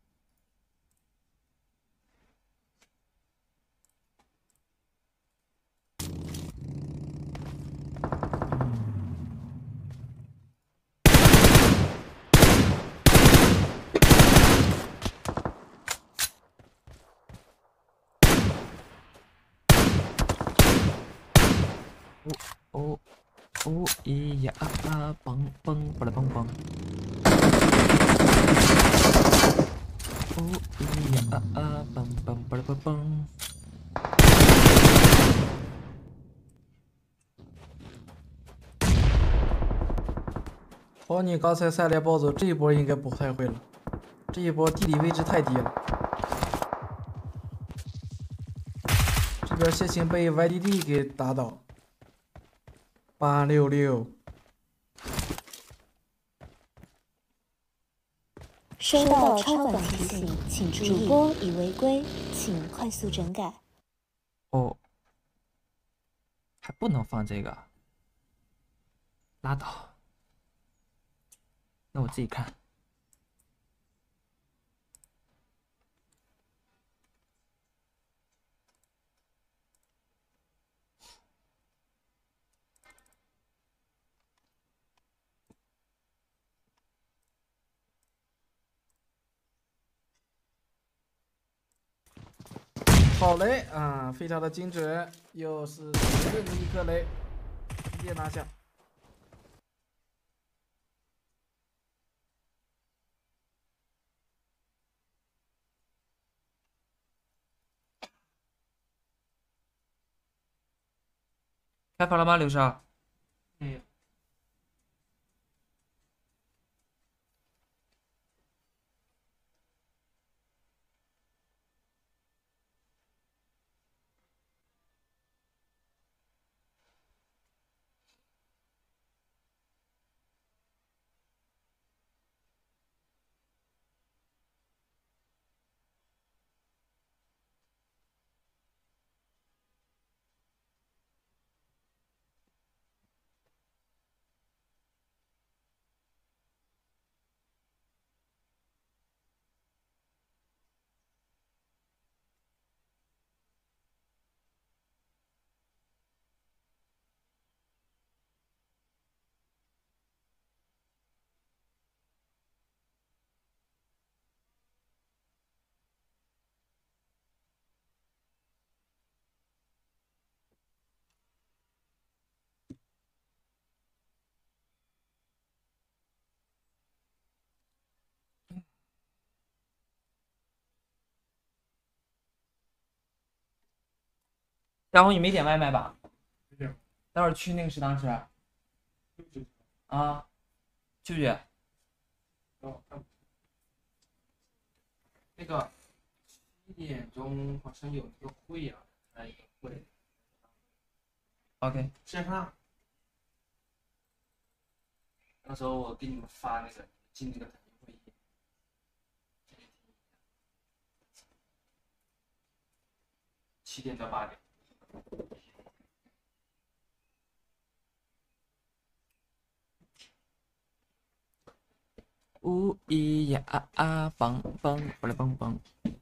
A: 哦哦咿呀啊啊，嘣嘣巴拉嘣嘣。哦咿呀啊啊，嘣嘣巴拉嘣嘣。
D: 哦，你刚才三连暴走，这一波应该不太会了，这一波地理位置太低了。这边谢晴被 Y D D 给打倒。八六六。
I: 收到超管提醒，请注意，主播已违规，请快速整改。
A: 哦，还不能放这个，拉倒。那我自己看。
D: 好雷啊，非常的精准，又是绝对的一颗雷，直接拿下。
A: 开发了吗，刘少？
E: 没有。
A: 小红，你没点外卖吧？
E: 没点。
A: 待会儿去那个食堂吃。啊，去不去？
E: 哦，那个七点钟好像有一个会啊，开一个会。
A: OK。
E: 线上。到时候我给你们发那个进那个腾讯会议。七点到八点。
A: 呜咿呀啊啊，梆梆，过来梆梆。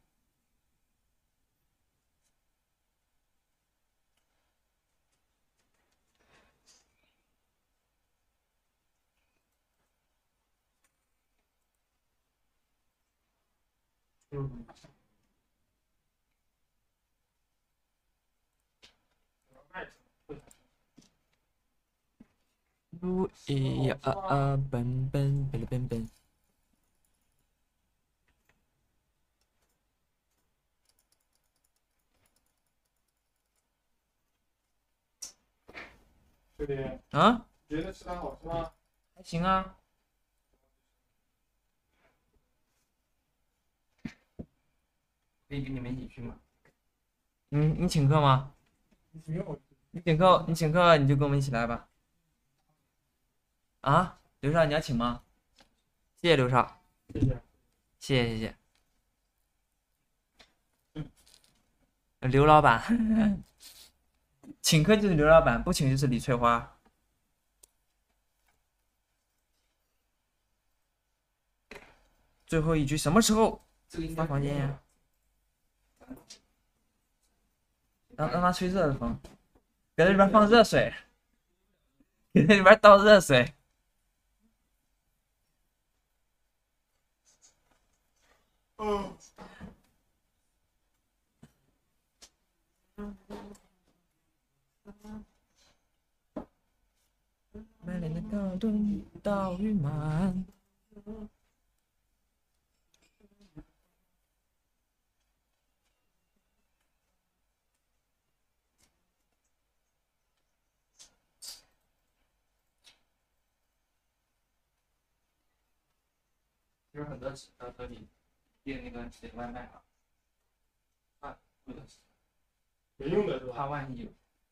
E: 嗯。
A: 呜咿呀啊啊，奔奔奔了奔奔。
E: 兄弟。
A: 啊？
E: 觉得吃它好吃吗？
A: 还行啊。
E: 可以跟你们一起去吗？
A: 你你请客吗？
E: 不用。
A: 你请客，你请客你就跟我们一起来吧。啊，刘少，你要请吗？谢谢刘少。
E: 谢谢。
A: 谢谢谢谢。刘老板，请客就是刘老板，不请就是李翠花。最后一局什么时候发房间呀？让让他吹热的风，给他里边放热水，给他里边倒热水。
E: 嗯。
A: 美丽的高顿岛屿满。
E: 有很多到这里点那个点外卖啊，啊，不能吃，没用的是吧？怕万一有。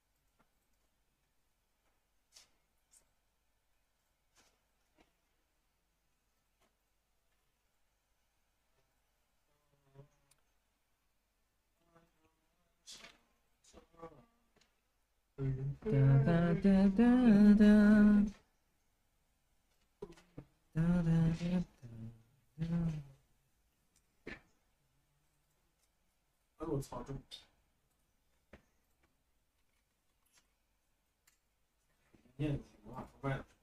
A: 哒哒哒哒哒。哒哒哒哒。
E: 哎我操，这念图啊，不卖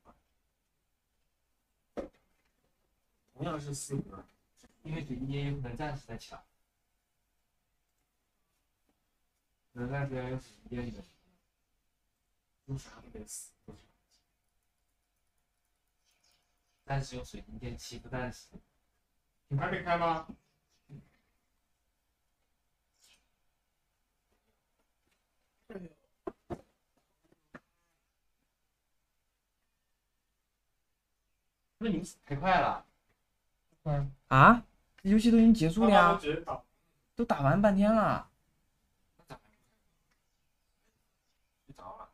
E: 同样是四格，因为水晶间有可能暂时在抢，可能暂时要有水晶间里面，用啥都得死，暂时用水晶间欺负暂时。品牌没开吗？ 不是你们死太快了。
B: 嗯。
A: 啊，这游戏都已经结束了呀，
E: 直接打。
A: 都打完半天了。
E: 睡着了。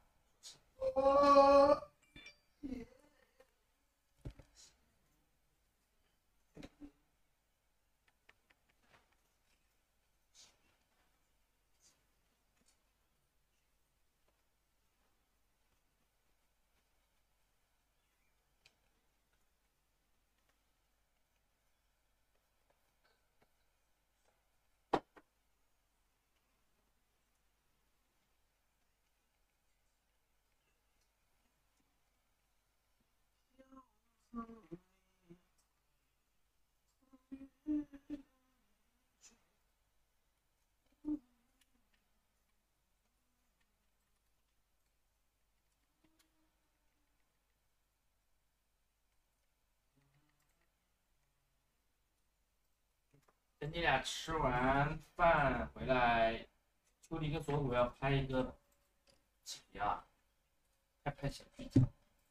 E: 等你俩吃完饭回来，秋梨跟锁骨要拍一个起啊，拍拍小剧场，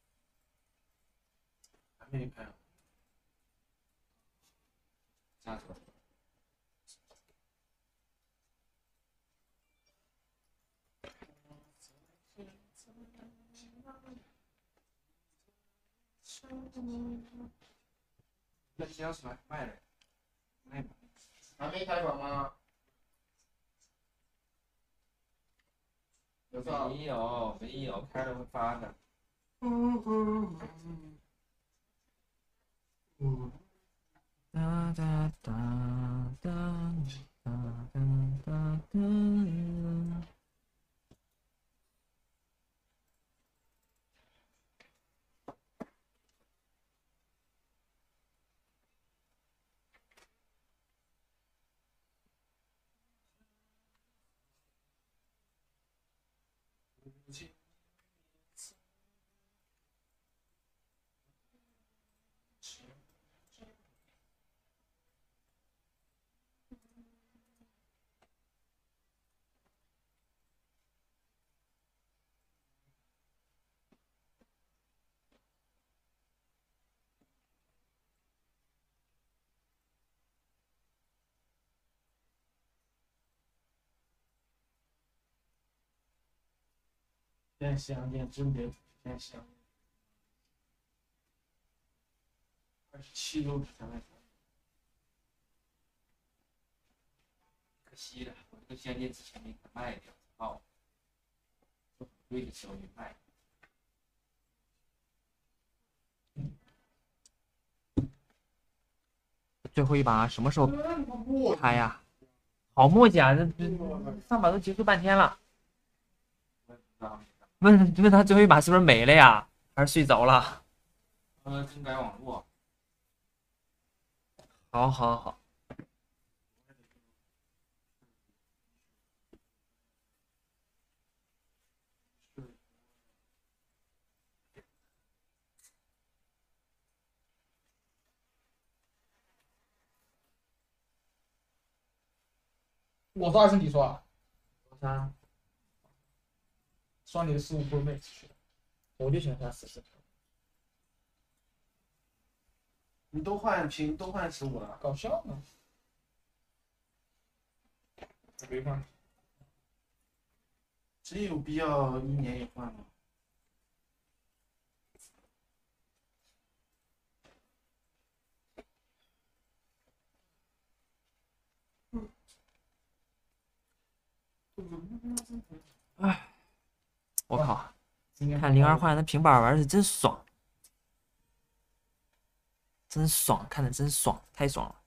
E: 还没拍啊，下次。那几小时来卖了，卖吧。
C: 还没开房吗？有啥？
E: 没有，没有，开了会发的。
A: 哒哒哒哒哒哒哒哒。
E: 变香烟真别变香，二十七周比咱们可惜了，我这个香烟之前没给它卖掉，哦，很贵的时候没卖。
A: 最后一把什么时候开呀？好磨叽啊！这这上把都结束半天了。问问他最后一把是不是没了呀？还是睡着了？
E: 呃，更改网络。
A: 好好好。
B: 我刷还是你刷？
A: 我刷。
B: 刷你的十五 Pro Max 去。
A: 我就喜欢刷十四。
E: 你都换屏，都换十五了，
B: 搞笑呢？没换。
E: 真有必要一年一换吗？
A: 哎，我靠！看零二换的平板玩的真爽，真爽，看的真爽，太爽了。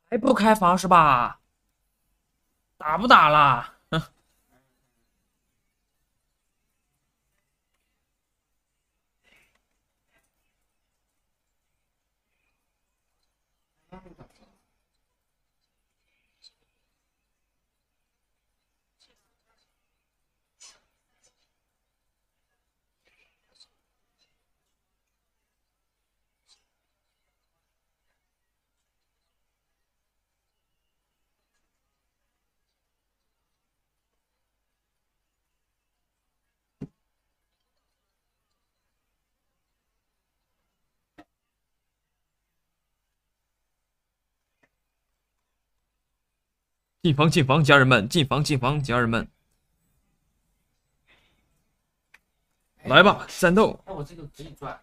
A: 还不开房是吧？打不打了？进房，进房，家人们，进房，进房，家人们，来吧，战斗！
E: 哎，我这个可以转。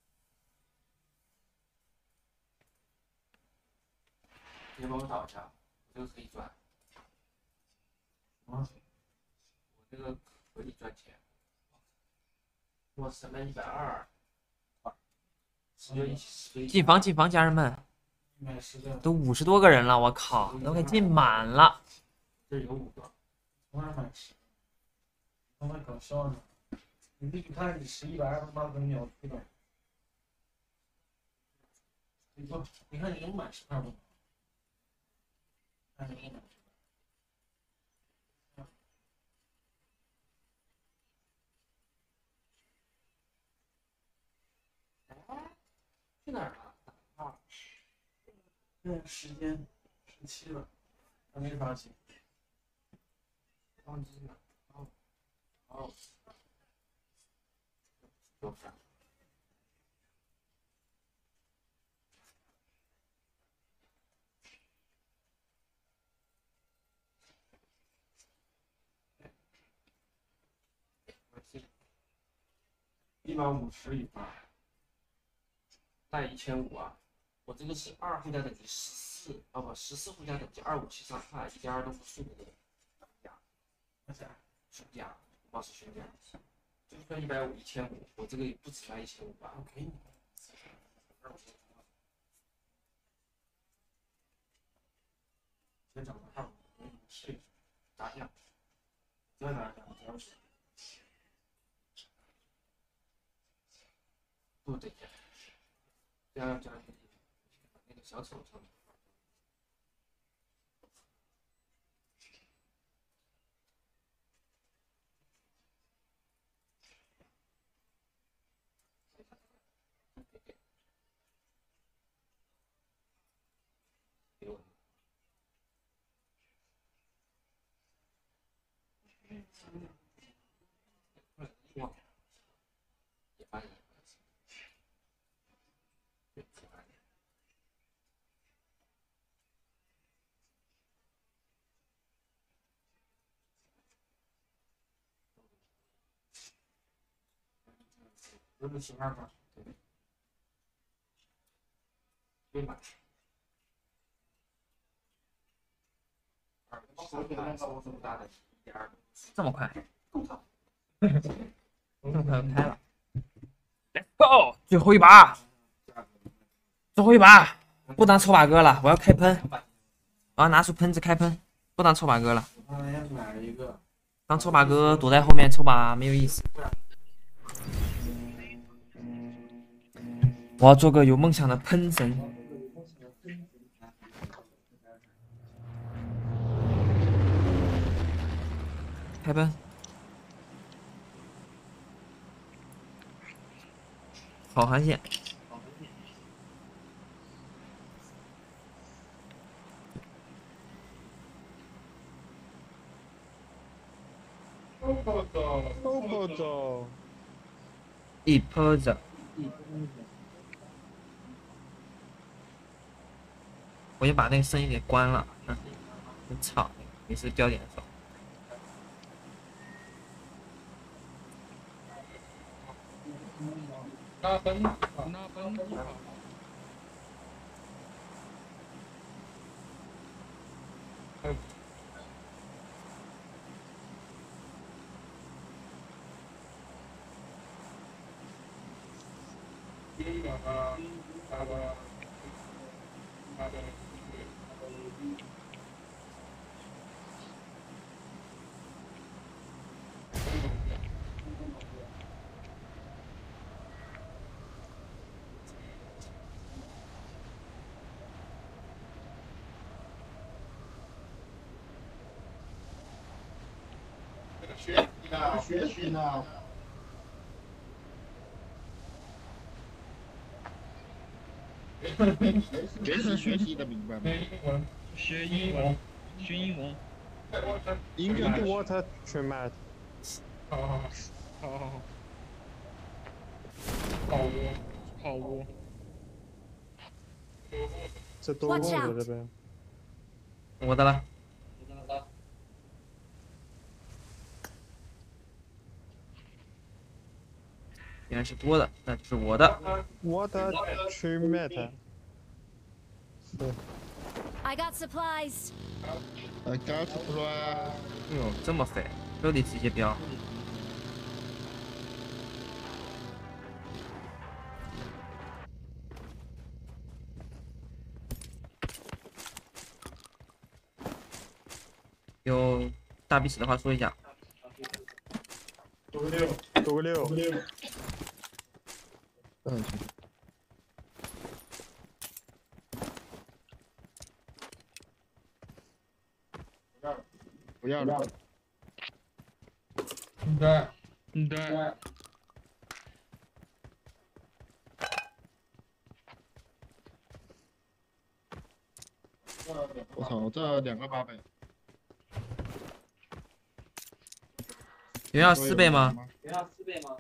E: 别帮我找一下，我这个可以转。啊，我这个可以赚钱。我三百一百二。
A: 进房，进房，家人们！都五十多个人了，我靠，都快进满了。
E: 这有五个，我还买十，他妈搞笑呢！你你看你十一百二，他妈跟秒出的。你说，你看你能买十块不？看你能买。去哪儿了？啊，对，时间十七了，还没发现。忘记了。哦，哦，有啥？一百五十一发。带一千五啊！我这个是二附加等级十四，哦不，十四附加等级二五七三，看一加二都不顺的加，那啥，顺加，保持顺加，就算一百五一千五，我这个也不止来一千五吧？我给你，先找个号，试一试，打一下，再打一下，只要是，不对。加加那个小丑上。给我。哇！也发现。这是十二码，对，对吧？
A: 这么快？这么快就开了 ？Let's go！ 最后一把，最后一把，不当抽把哥了，我要开喷，我要拿出喷子开喷，不当抽把哥了。当抽把哥躲在后面抽把没有意思。我要做个有梦想的喷神。开喷。好航线。
H: 都跑走，都跑走，
A: 一跑走。我就把那个声音给关了，嗯，真吵，每次掉点的时候。
G: 那奔，那奔，
C: 学习呢，学习呢。学习学习的明白吗？
G: 学英文，学英文。
C: 英语
H: Water treatment。
G: 好好好，好好好。好窝，好窝。
H: 这多够了这边。
A: 我的了。原来是多的，那就是我的。
H: Water treatment。是。
F: I got supplies.
C: I got supplies.
A: 哟，这么肥，都得直接标。有大鼻屎的话说一下。
H: 多个六，多个六，多个六。
C: 嗯。 不要了。
G: 对，对。
C: 我操，这两个八倍。
A: 有要四倍吗？
G: 有要四倍吗？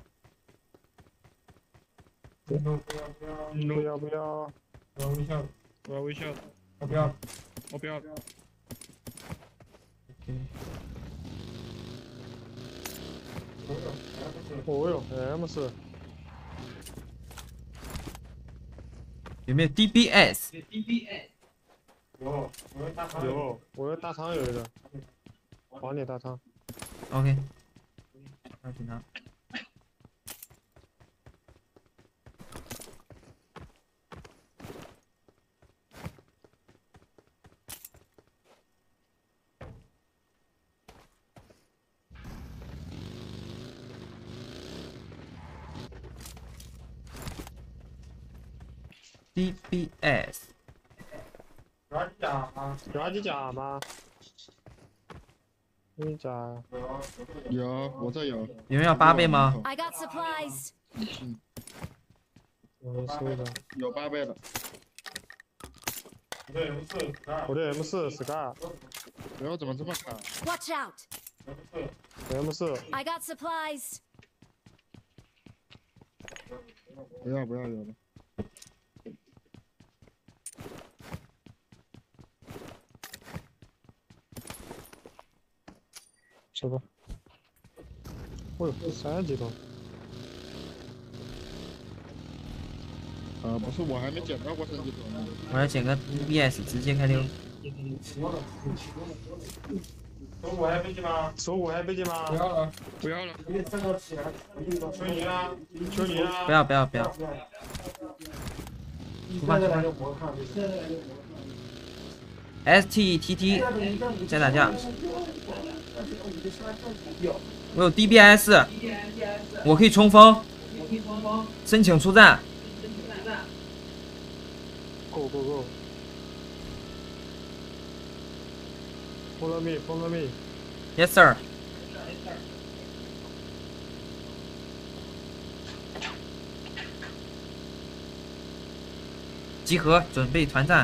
H: 不要不要不要！
G: 我要微笑，我要微笑。我不要，我不要。
H: 哦哟 ，M 四。
A: 有没有 D B S？D
G: B S。有，我有大仓。
H: 有，我有大仓有一个。还你大仓。
A: OK。那警察。 D B S。
G: 有二级甲吗？
H: 有二级甲吗？二级甲。
C: 有，我这有。
A: 有人要八倍吗
F: ？I got supplies。
H: 我搜的。
C: 有八倍的。
G: 我的 M 四 Scar。
H: 我的 M 四 Scar。
C: 不要怎么这么卡
F: ？Watch out。
H: M 四。
F: I got supplies。
C: 不要不要有了。
H: 是吧？哦呦，三级的。
C: 啊，不是，我还没捡到过三级头呢。
A: 我要捡个 D B S， 直接开溜。
G: 手五还飞机吗？
H: 手五还飞机吗？
G: 不要了，
H: 不要了。
G: 求你了，
H: 求你了。
A: 不要不要不要。出发出发。S T T T 在打架。我有 D B S， 我可以冲锋。申请出战。
H: Go go go！ Follow me, follow me.
A: Yes sir. 集合，准备团战。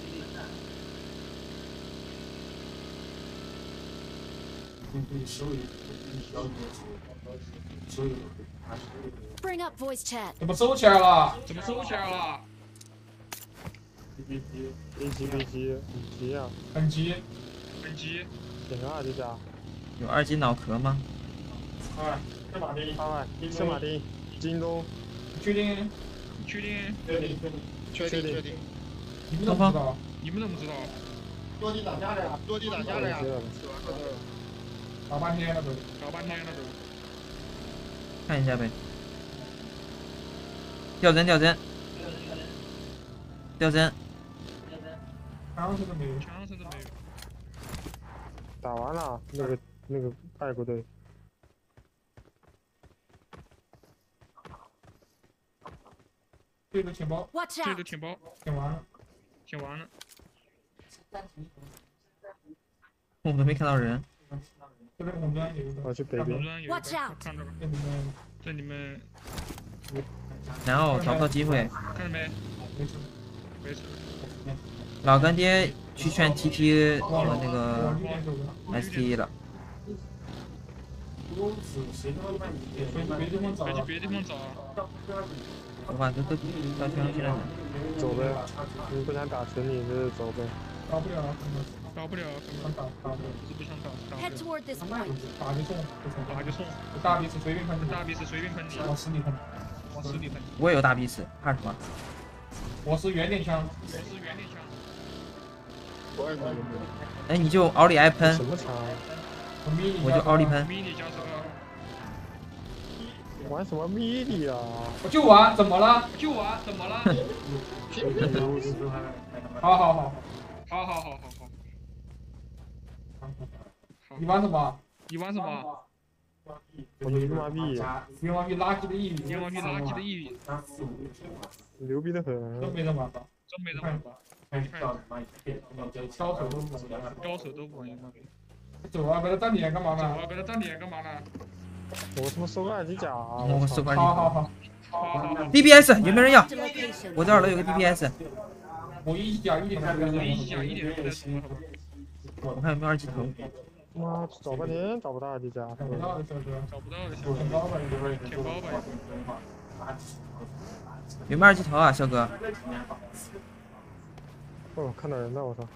F: Bring up voice chat。
G: 怎么收起来了？
H: 怎么收起来了？飞机飞机飞机很急啊！
G: 很急，
H: 很急。捡个二级甲。
A: 有二级脑壳吗？
G: 二，圣马丁。
H: 二，圣马丁，京东。
G: 确定？
H: 确定？
G: 确定
C: 确定确定。
G: 你们怎么知道？
H: 你们怎么知道？
C: 落地打架了呀！落地打架了呀！
G: 搞半天了都，
H: 搞半天了都。
A: 看一下呗。掉帧掉帧。掉帧。
G: 枪声都没有，
H: 枪声都没有。打完了，那个那个外国队。
G: 这个钱包，
H: 这个钱包，
G: 捡完了，
H: 捡完了。
A: 我都没看到人。
B: 这边红砖有一个，
H: 我去北边。
G: 红砖有一个，
F: Watch out
G: 看着吧，
B: 这里面
G: 这你们
A: 然后找不到机会，
G: 看着没？
B: 没事，
G: 没事。
A: 老干爹去劝 T T 和那个
B: 往绿点走的，
A: S T 了。
B: 别别地方找
G: 快去
B: 了，
G: 别的地方找。
A: 我把这都到圈去了呢。
H: 走呗，你不想打群里就走呗。
B: 打不了了，
G: 打不了，
B: 想打打不了，
G: 是不想打，打
F: Head
G: 不了。
F: toward this point.
B: 打就送，
G: 打就送，
B: 大鼻子随便喷，
G: 大鼻子随便喷你，
B: 往死里喷。
G: 往死里喷。
A: 我也有大鼻屎，怕什么？
B: 我是圆点枪，
G: 我是原点枪。
C: 我也是。
A: 哎，你就奥利挨喷
H: 什，么枪？
A: 我就奥利喷。
G: 迷你加车，
H: 玩什么迷你啊？
B: 我就玩，怎么了？
G: 就玩，怎么了？
B: 好好好，
G: 好好好好好。
B: 你玩什么？
G: 你玩什么？
H: 我牛麻痹，
B: 牛麻痹垃圾的一语，
G: 牛麻痹垃圾的一语，
H: 牛逼的
B: 都
H: 很。
B: 没人玩吧？
G: 真没人玩吧？
B: 高手都不玩，
G: 高手都不玩牛麻痹。
B: 走啊，给他站点干嘛呢？
G: 走啊，给他站脸干嘛呢？
H: 我他妈收个二级甲，
A: 我收块
B: 好好好，
G: 好好好。
A: D P S 有没有人要？
F: Marked a location.
A: 我这二楼有个 D P S，
B: 我一甲一点都不
G: 我
B: 敢
G: 一讲一点都不在说，好吧？
A: 我看有没有二级头。
H: 妈找半天找不到二级甲。
B: 找不到的小哥，
G: 找不到的小
B: 很高吧？你这
G: 舔包吧。
A: 有没有二级头啊，肖哥？
H: 哦，看到人了，我操！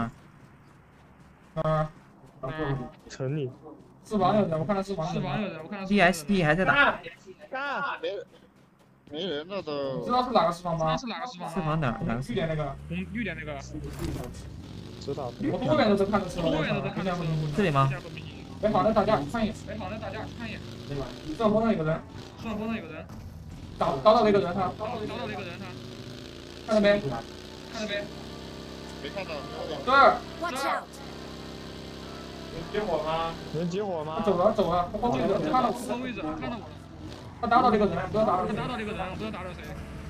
B: 啊，
H: 城里。
B: 是网友的，我看他是网友的。
G: 是网友的，我看他是
A: D S D 还在打，
C: 干，没没人了
B: 你
C: 都
B: 知。道是哪个释放吗？
G: 是哪个释放
A: 四房哪儿？哪个
B: 绿点那个，
G: 红绿点那个，
H: 知道。
B: 我多远都能看得出来。
G: 多远都能看得出来。
A: 这里吗？
B: 哎，好的，打架，看一眼。
G: 哎，好的，大家看一眼，
B: 上坡上有个人，
G: 上坡上有个人，
B: 打打倒了一个人，他
G: 找到找到了一个人，他
B: 看到没？
G: 看到没？
C: 没看到。
B: 这儿，
F: Watch out.
B: 接火吗？
H: 能接火吗
B: 他？走了走了，他后面人看到
G: 什么位置？看到我了，
B: 他打倒了一个人，不知道打了
G: 他
B: 谁。
G: 打倒了一个人，我不知道打倒谁。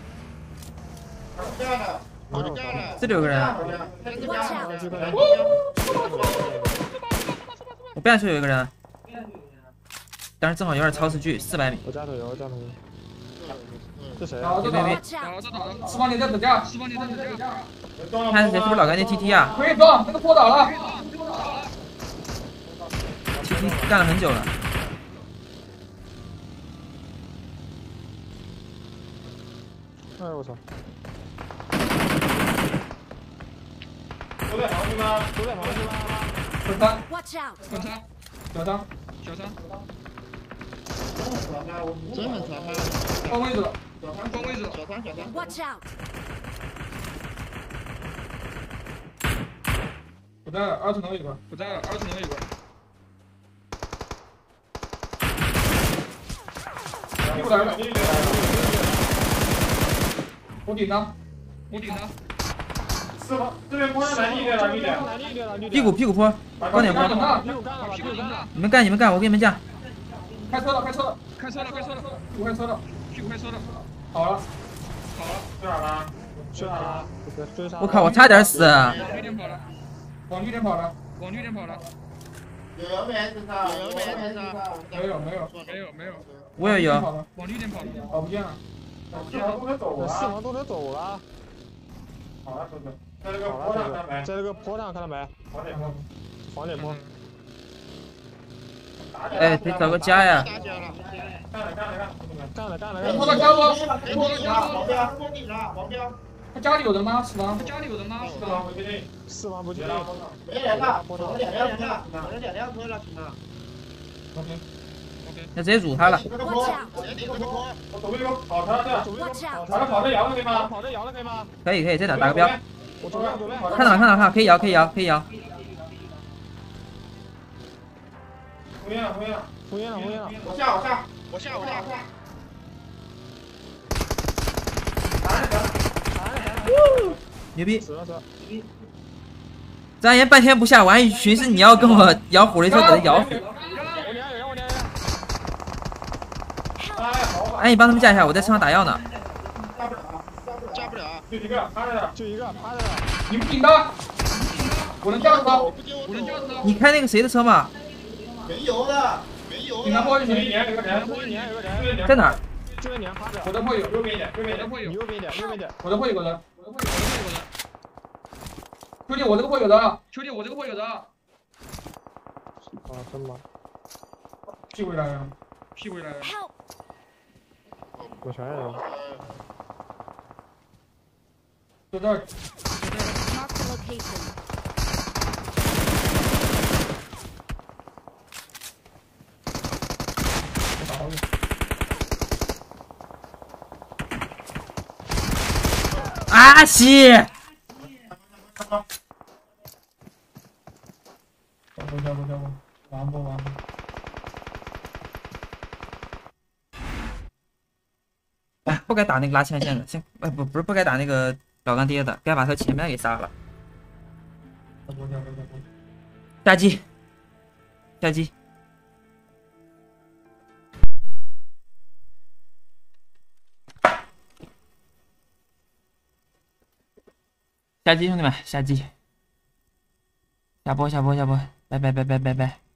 C: 这样的，我就这样的。
A: 这里有个人啊，
F: Watch out.
H: 这个
A: 我边上有一个人，但是正好有点超视距，四百米。
H: 我家头有，家头有。这谁啊？
B: 然后这打了，
F: Watch
G: 打了，
F: out.
G: 这打了，
B: 释放点在等价，
G: 十八年的这样，
A: 看是谁？是不是老干爹 T T 啊
B: 可以撞，那个坡倒了。
A: ？T T 干了很久了。
H: 哎我操！
B: 都在旁边吗？
H: 都在旁边吗？
B: 滚三，
F: Watch out.
G: 滚三，
B: 小三，
G: 小三，
C: 真很残害。
B: 换位置了。
G: 换位置了，
C: 小三小三。
F: Watch out.
B: 不在了，二层楼有个。
G: 不在了，二层有一个，
B: 又来了。我顶他。
G: 我顶他，
B: 是吗？这边坡上来一点了，一点。
A: 屁股屁股坡，高点坡，
B: 等他，
H: 屁股干了吧？
G: 屁股干了，
A: 你们干你们干，我给你们架。
B: 开车了，开车了，
G: 开车了，开车了，
B: 我开车了。
G: 屁股开车了，
B: 好了，
G: 好了，
B: 去哪了？
H: 追他了，追杀！
A: 我靠，我差点死。
G: 往绿点跑了，
B: 往绿点跑了。
G: 往绿点跑了，
C: 有人没身上？有人没身上？
B: 没有没有，
G: 没有没有，
A: 我也有。
B: 跑了，
G: 往绿点跑了，
B: 跑不见了。四房都能走
H: 四王都能走了。
B: 好了，哥哥，在这个
H: 好
B: 坡上
H: 了，
B: 看没？
H: 在这个坡上看到没？
B: 好点坡。
H: 黄点坡。
A: 哎，得找个家呀。
C: 打起来了。
B: 干了干了干了。
H: 干了干了
B: 人
H: 干了！
B: 拖到家不？
C: 人头顶了，黄标，头顶了，黄标。
B: 他家里有人吗？是吗？
G: 他家里有人吗？是
B: 是
G: 吧？
B: 吗？不确定。
H: 四王不确定。
C: 没人了，走了两辆车了，走了两辆车了，兄弟。
B: OK。
G: OK，
A: 那直接辱他了。
C: 这个坡，人顶这个坡。
B: 我左边有个跑车这，
F: Watch out.
B: 跑车跑着摇了可以吗？
H: 跑着摇了可以吗？
A: 可以可以，在哪打个标？
H: 我左边左边。
A: 看到了看到了看到了，可以摇可以摇可以摇。
B: 红烟了红烟了，
H: 红烟了红烟了！
C: 我下我下我下我下。
A: 牛逼！
H: 死了死了！
A: 张岩半天不下，我还寻思你要跟我摇火雷车，给他摇死。
H: 我连人我连人。
B: 哎好吧，
A: 哎，你帮他们架一下，我在车上打药呢。
C: 下不了，下不了。
B: 就一个趴着的，
H: 就一个趴着的。
B: 你们顶他，我能架住他。
G: 我能架住他。
A: 你开那个谁的车吗？
C: 没油的，没油
B: 警察
C: 的。
B: 破一群，一年有个人，
H: 有个人，有个人，
A: 在哪儿？
H: 就在你趴着。
B: 我这破有，右边一点，右边一点，
H: 你右边一点，右边一点。
B: 我这破有个人，我这破有个人，有个人。兄弟，我这个破有的，兄弟，我这个破有的。
H: 啊，真吗？
B: 屁股来了，屁股来了。
F: Help!
H: 我全有。
B: 就这儿。
F: Mark the location.
A: 阿西，
B: 下播下播下播，完播完播。
A: 哎，不该打那个拉前线的，先，哎不不是不该打那个老干爹的，该把他前面给杀了。
B: 下播下播下播。
A: 下机，下机。 下机，兄弟们，下机，下播，下播，下播，拜拜，拜拜，拜拜。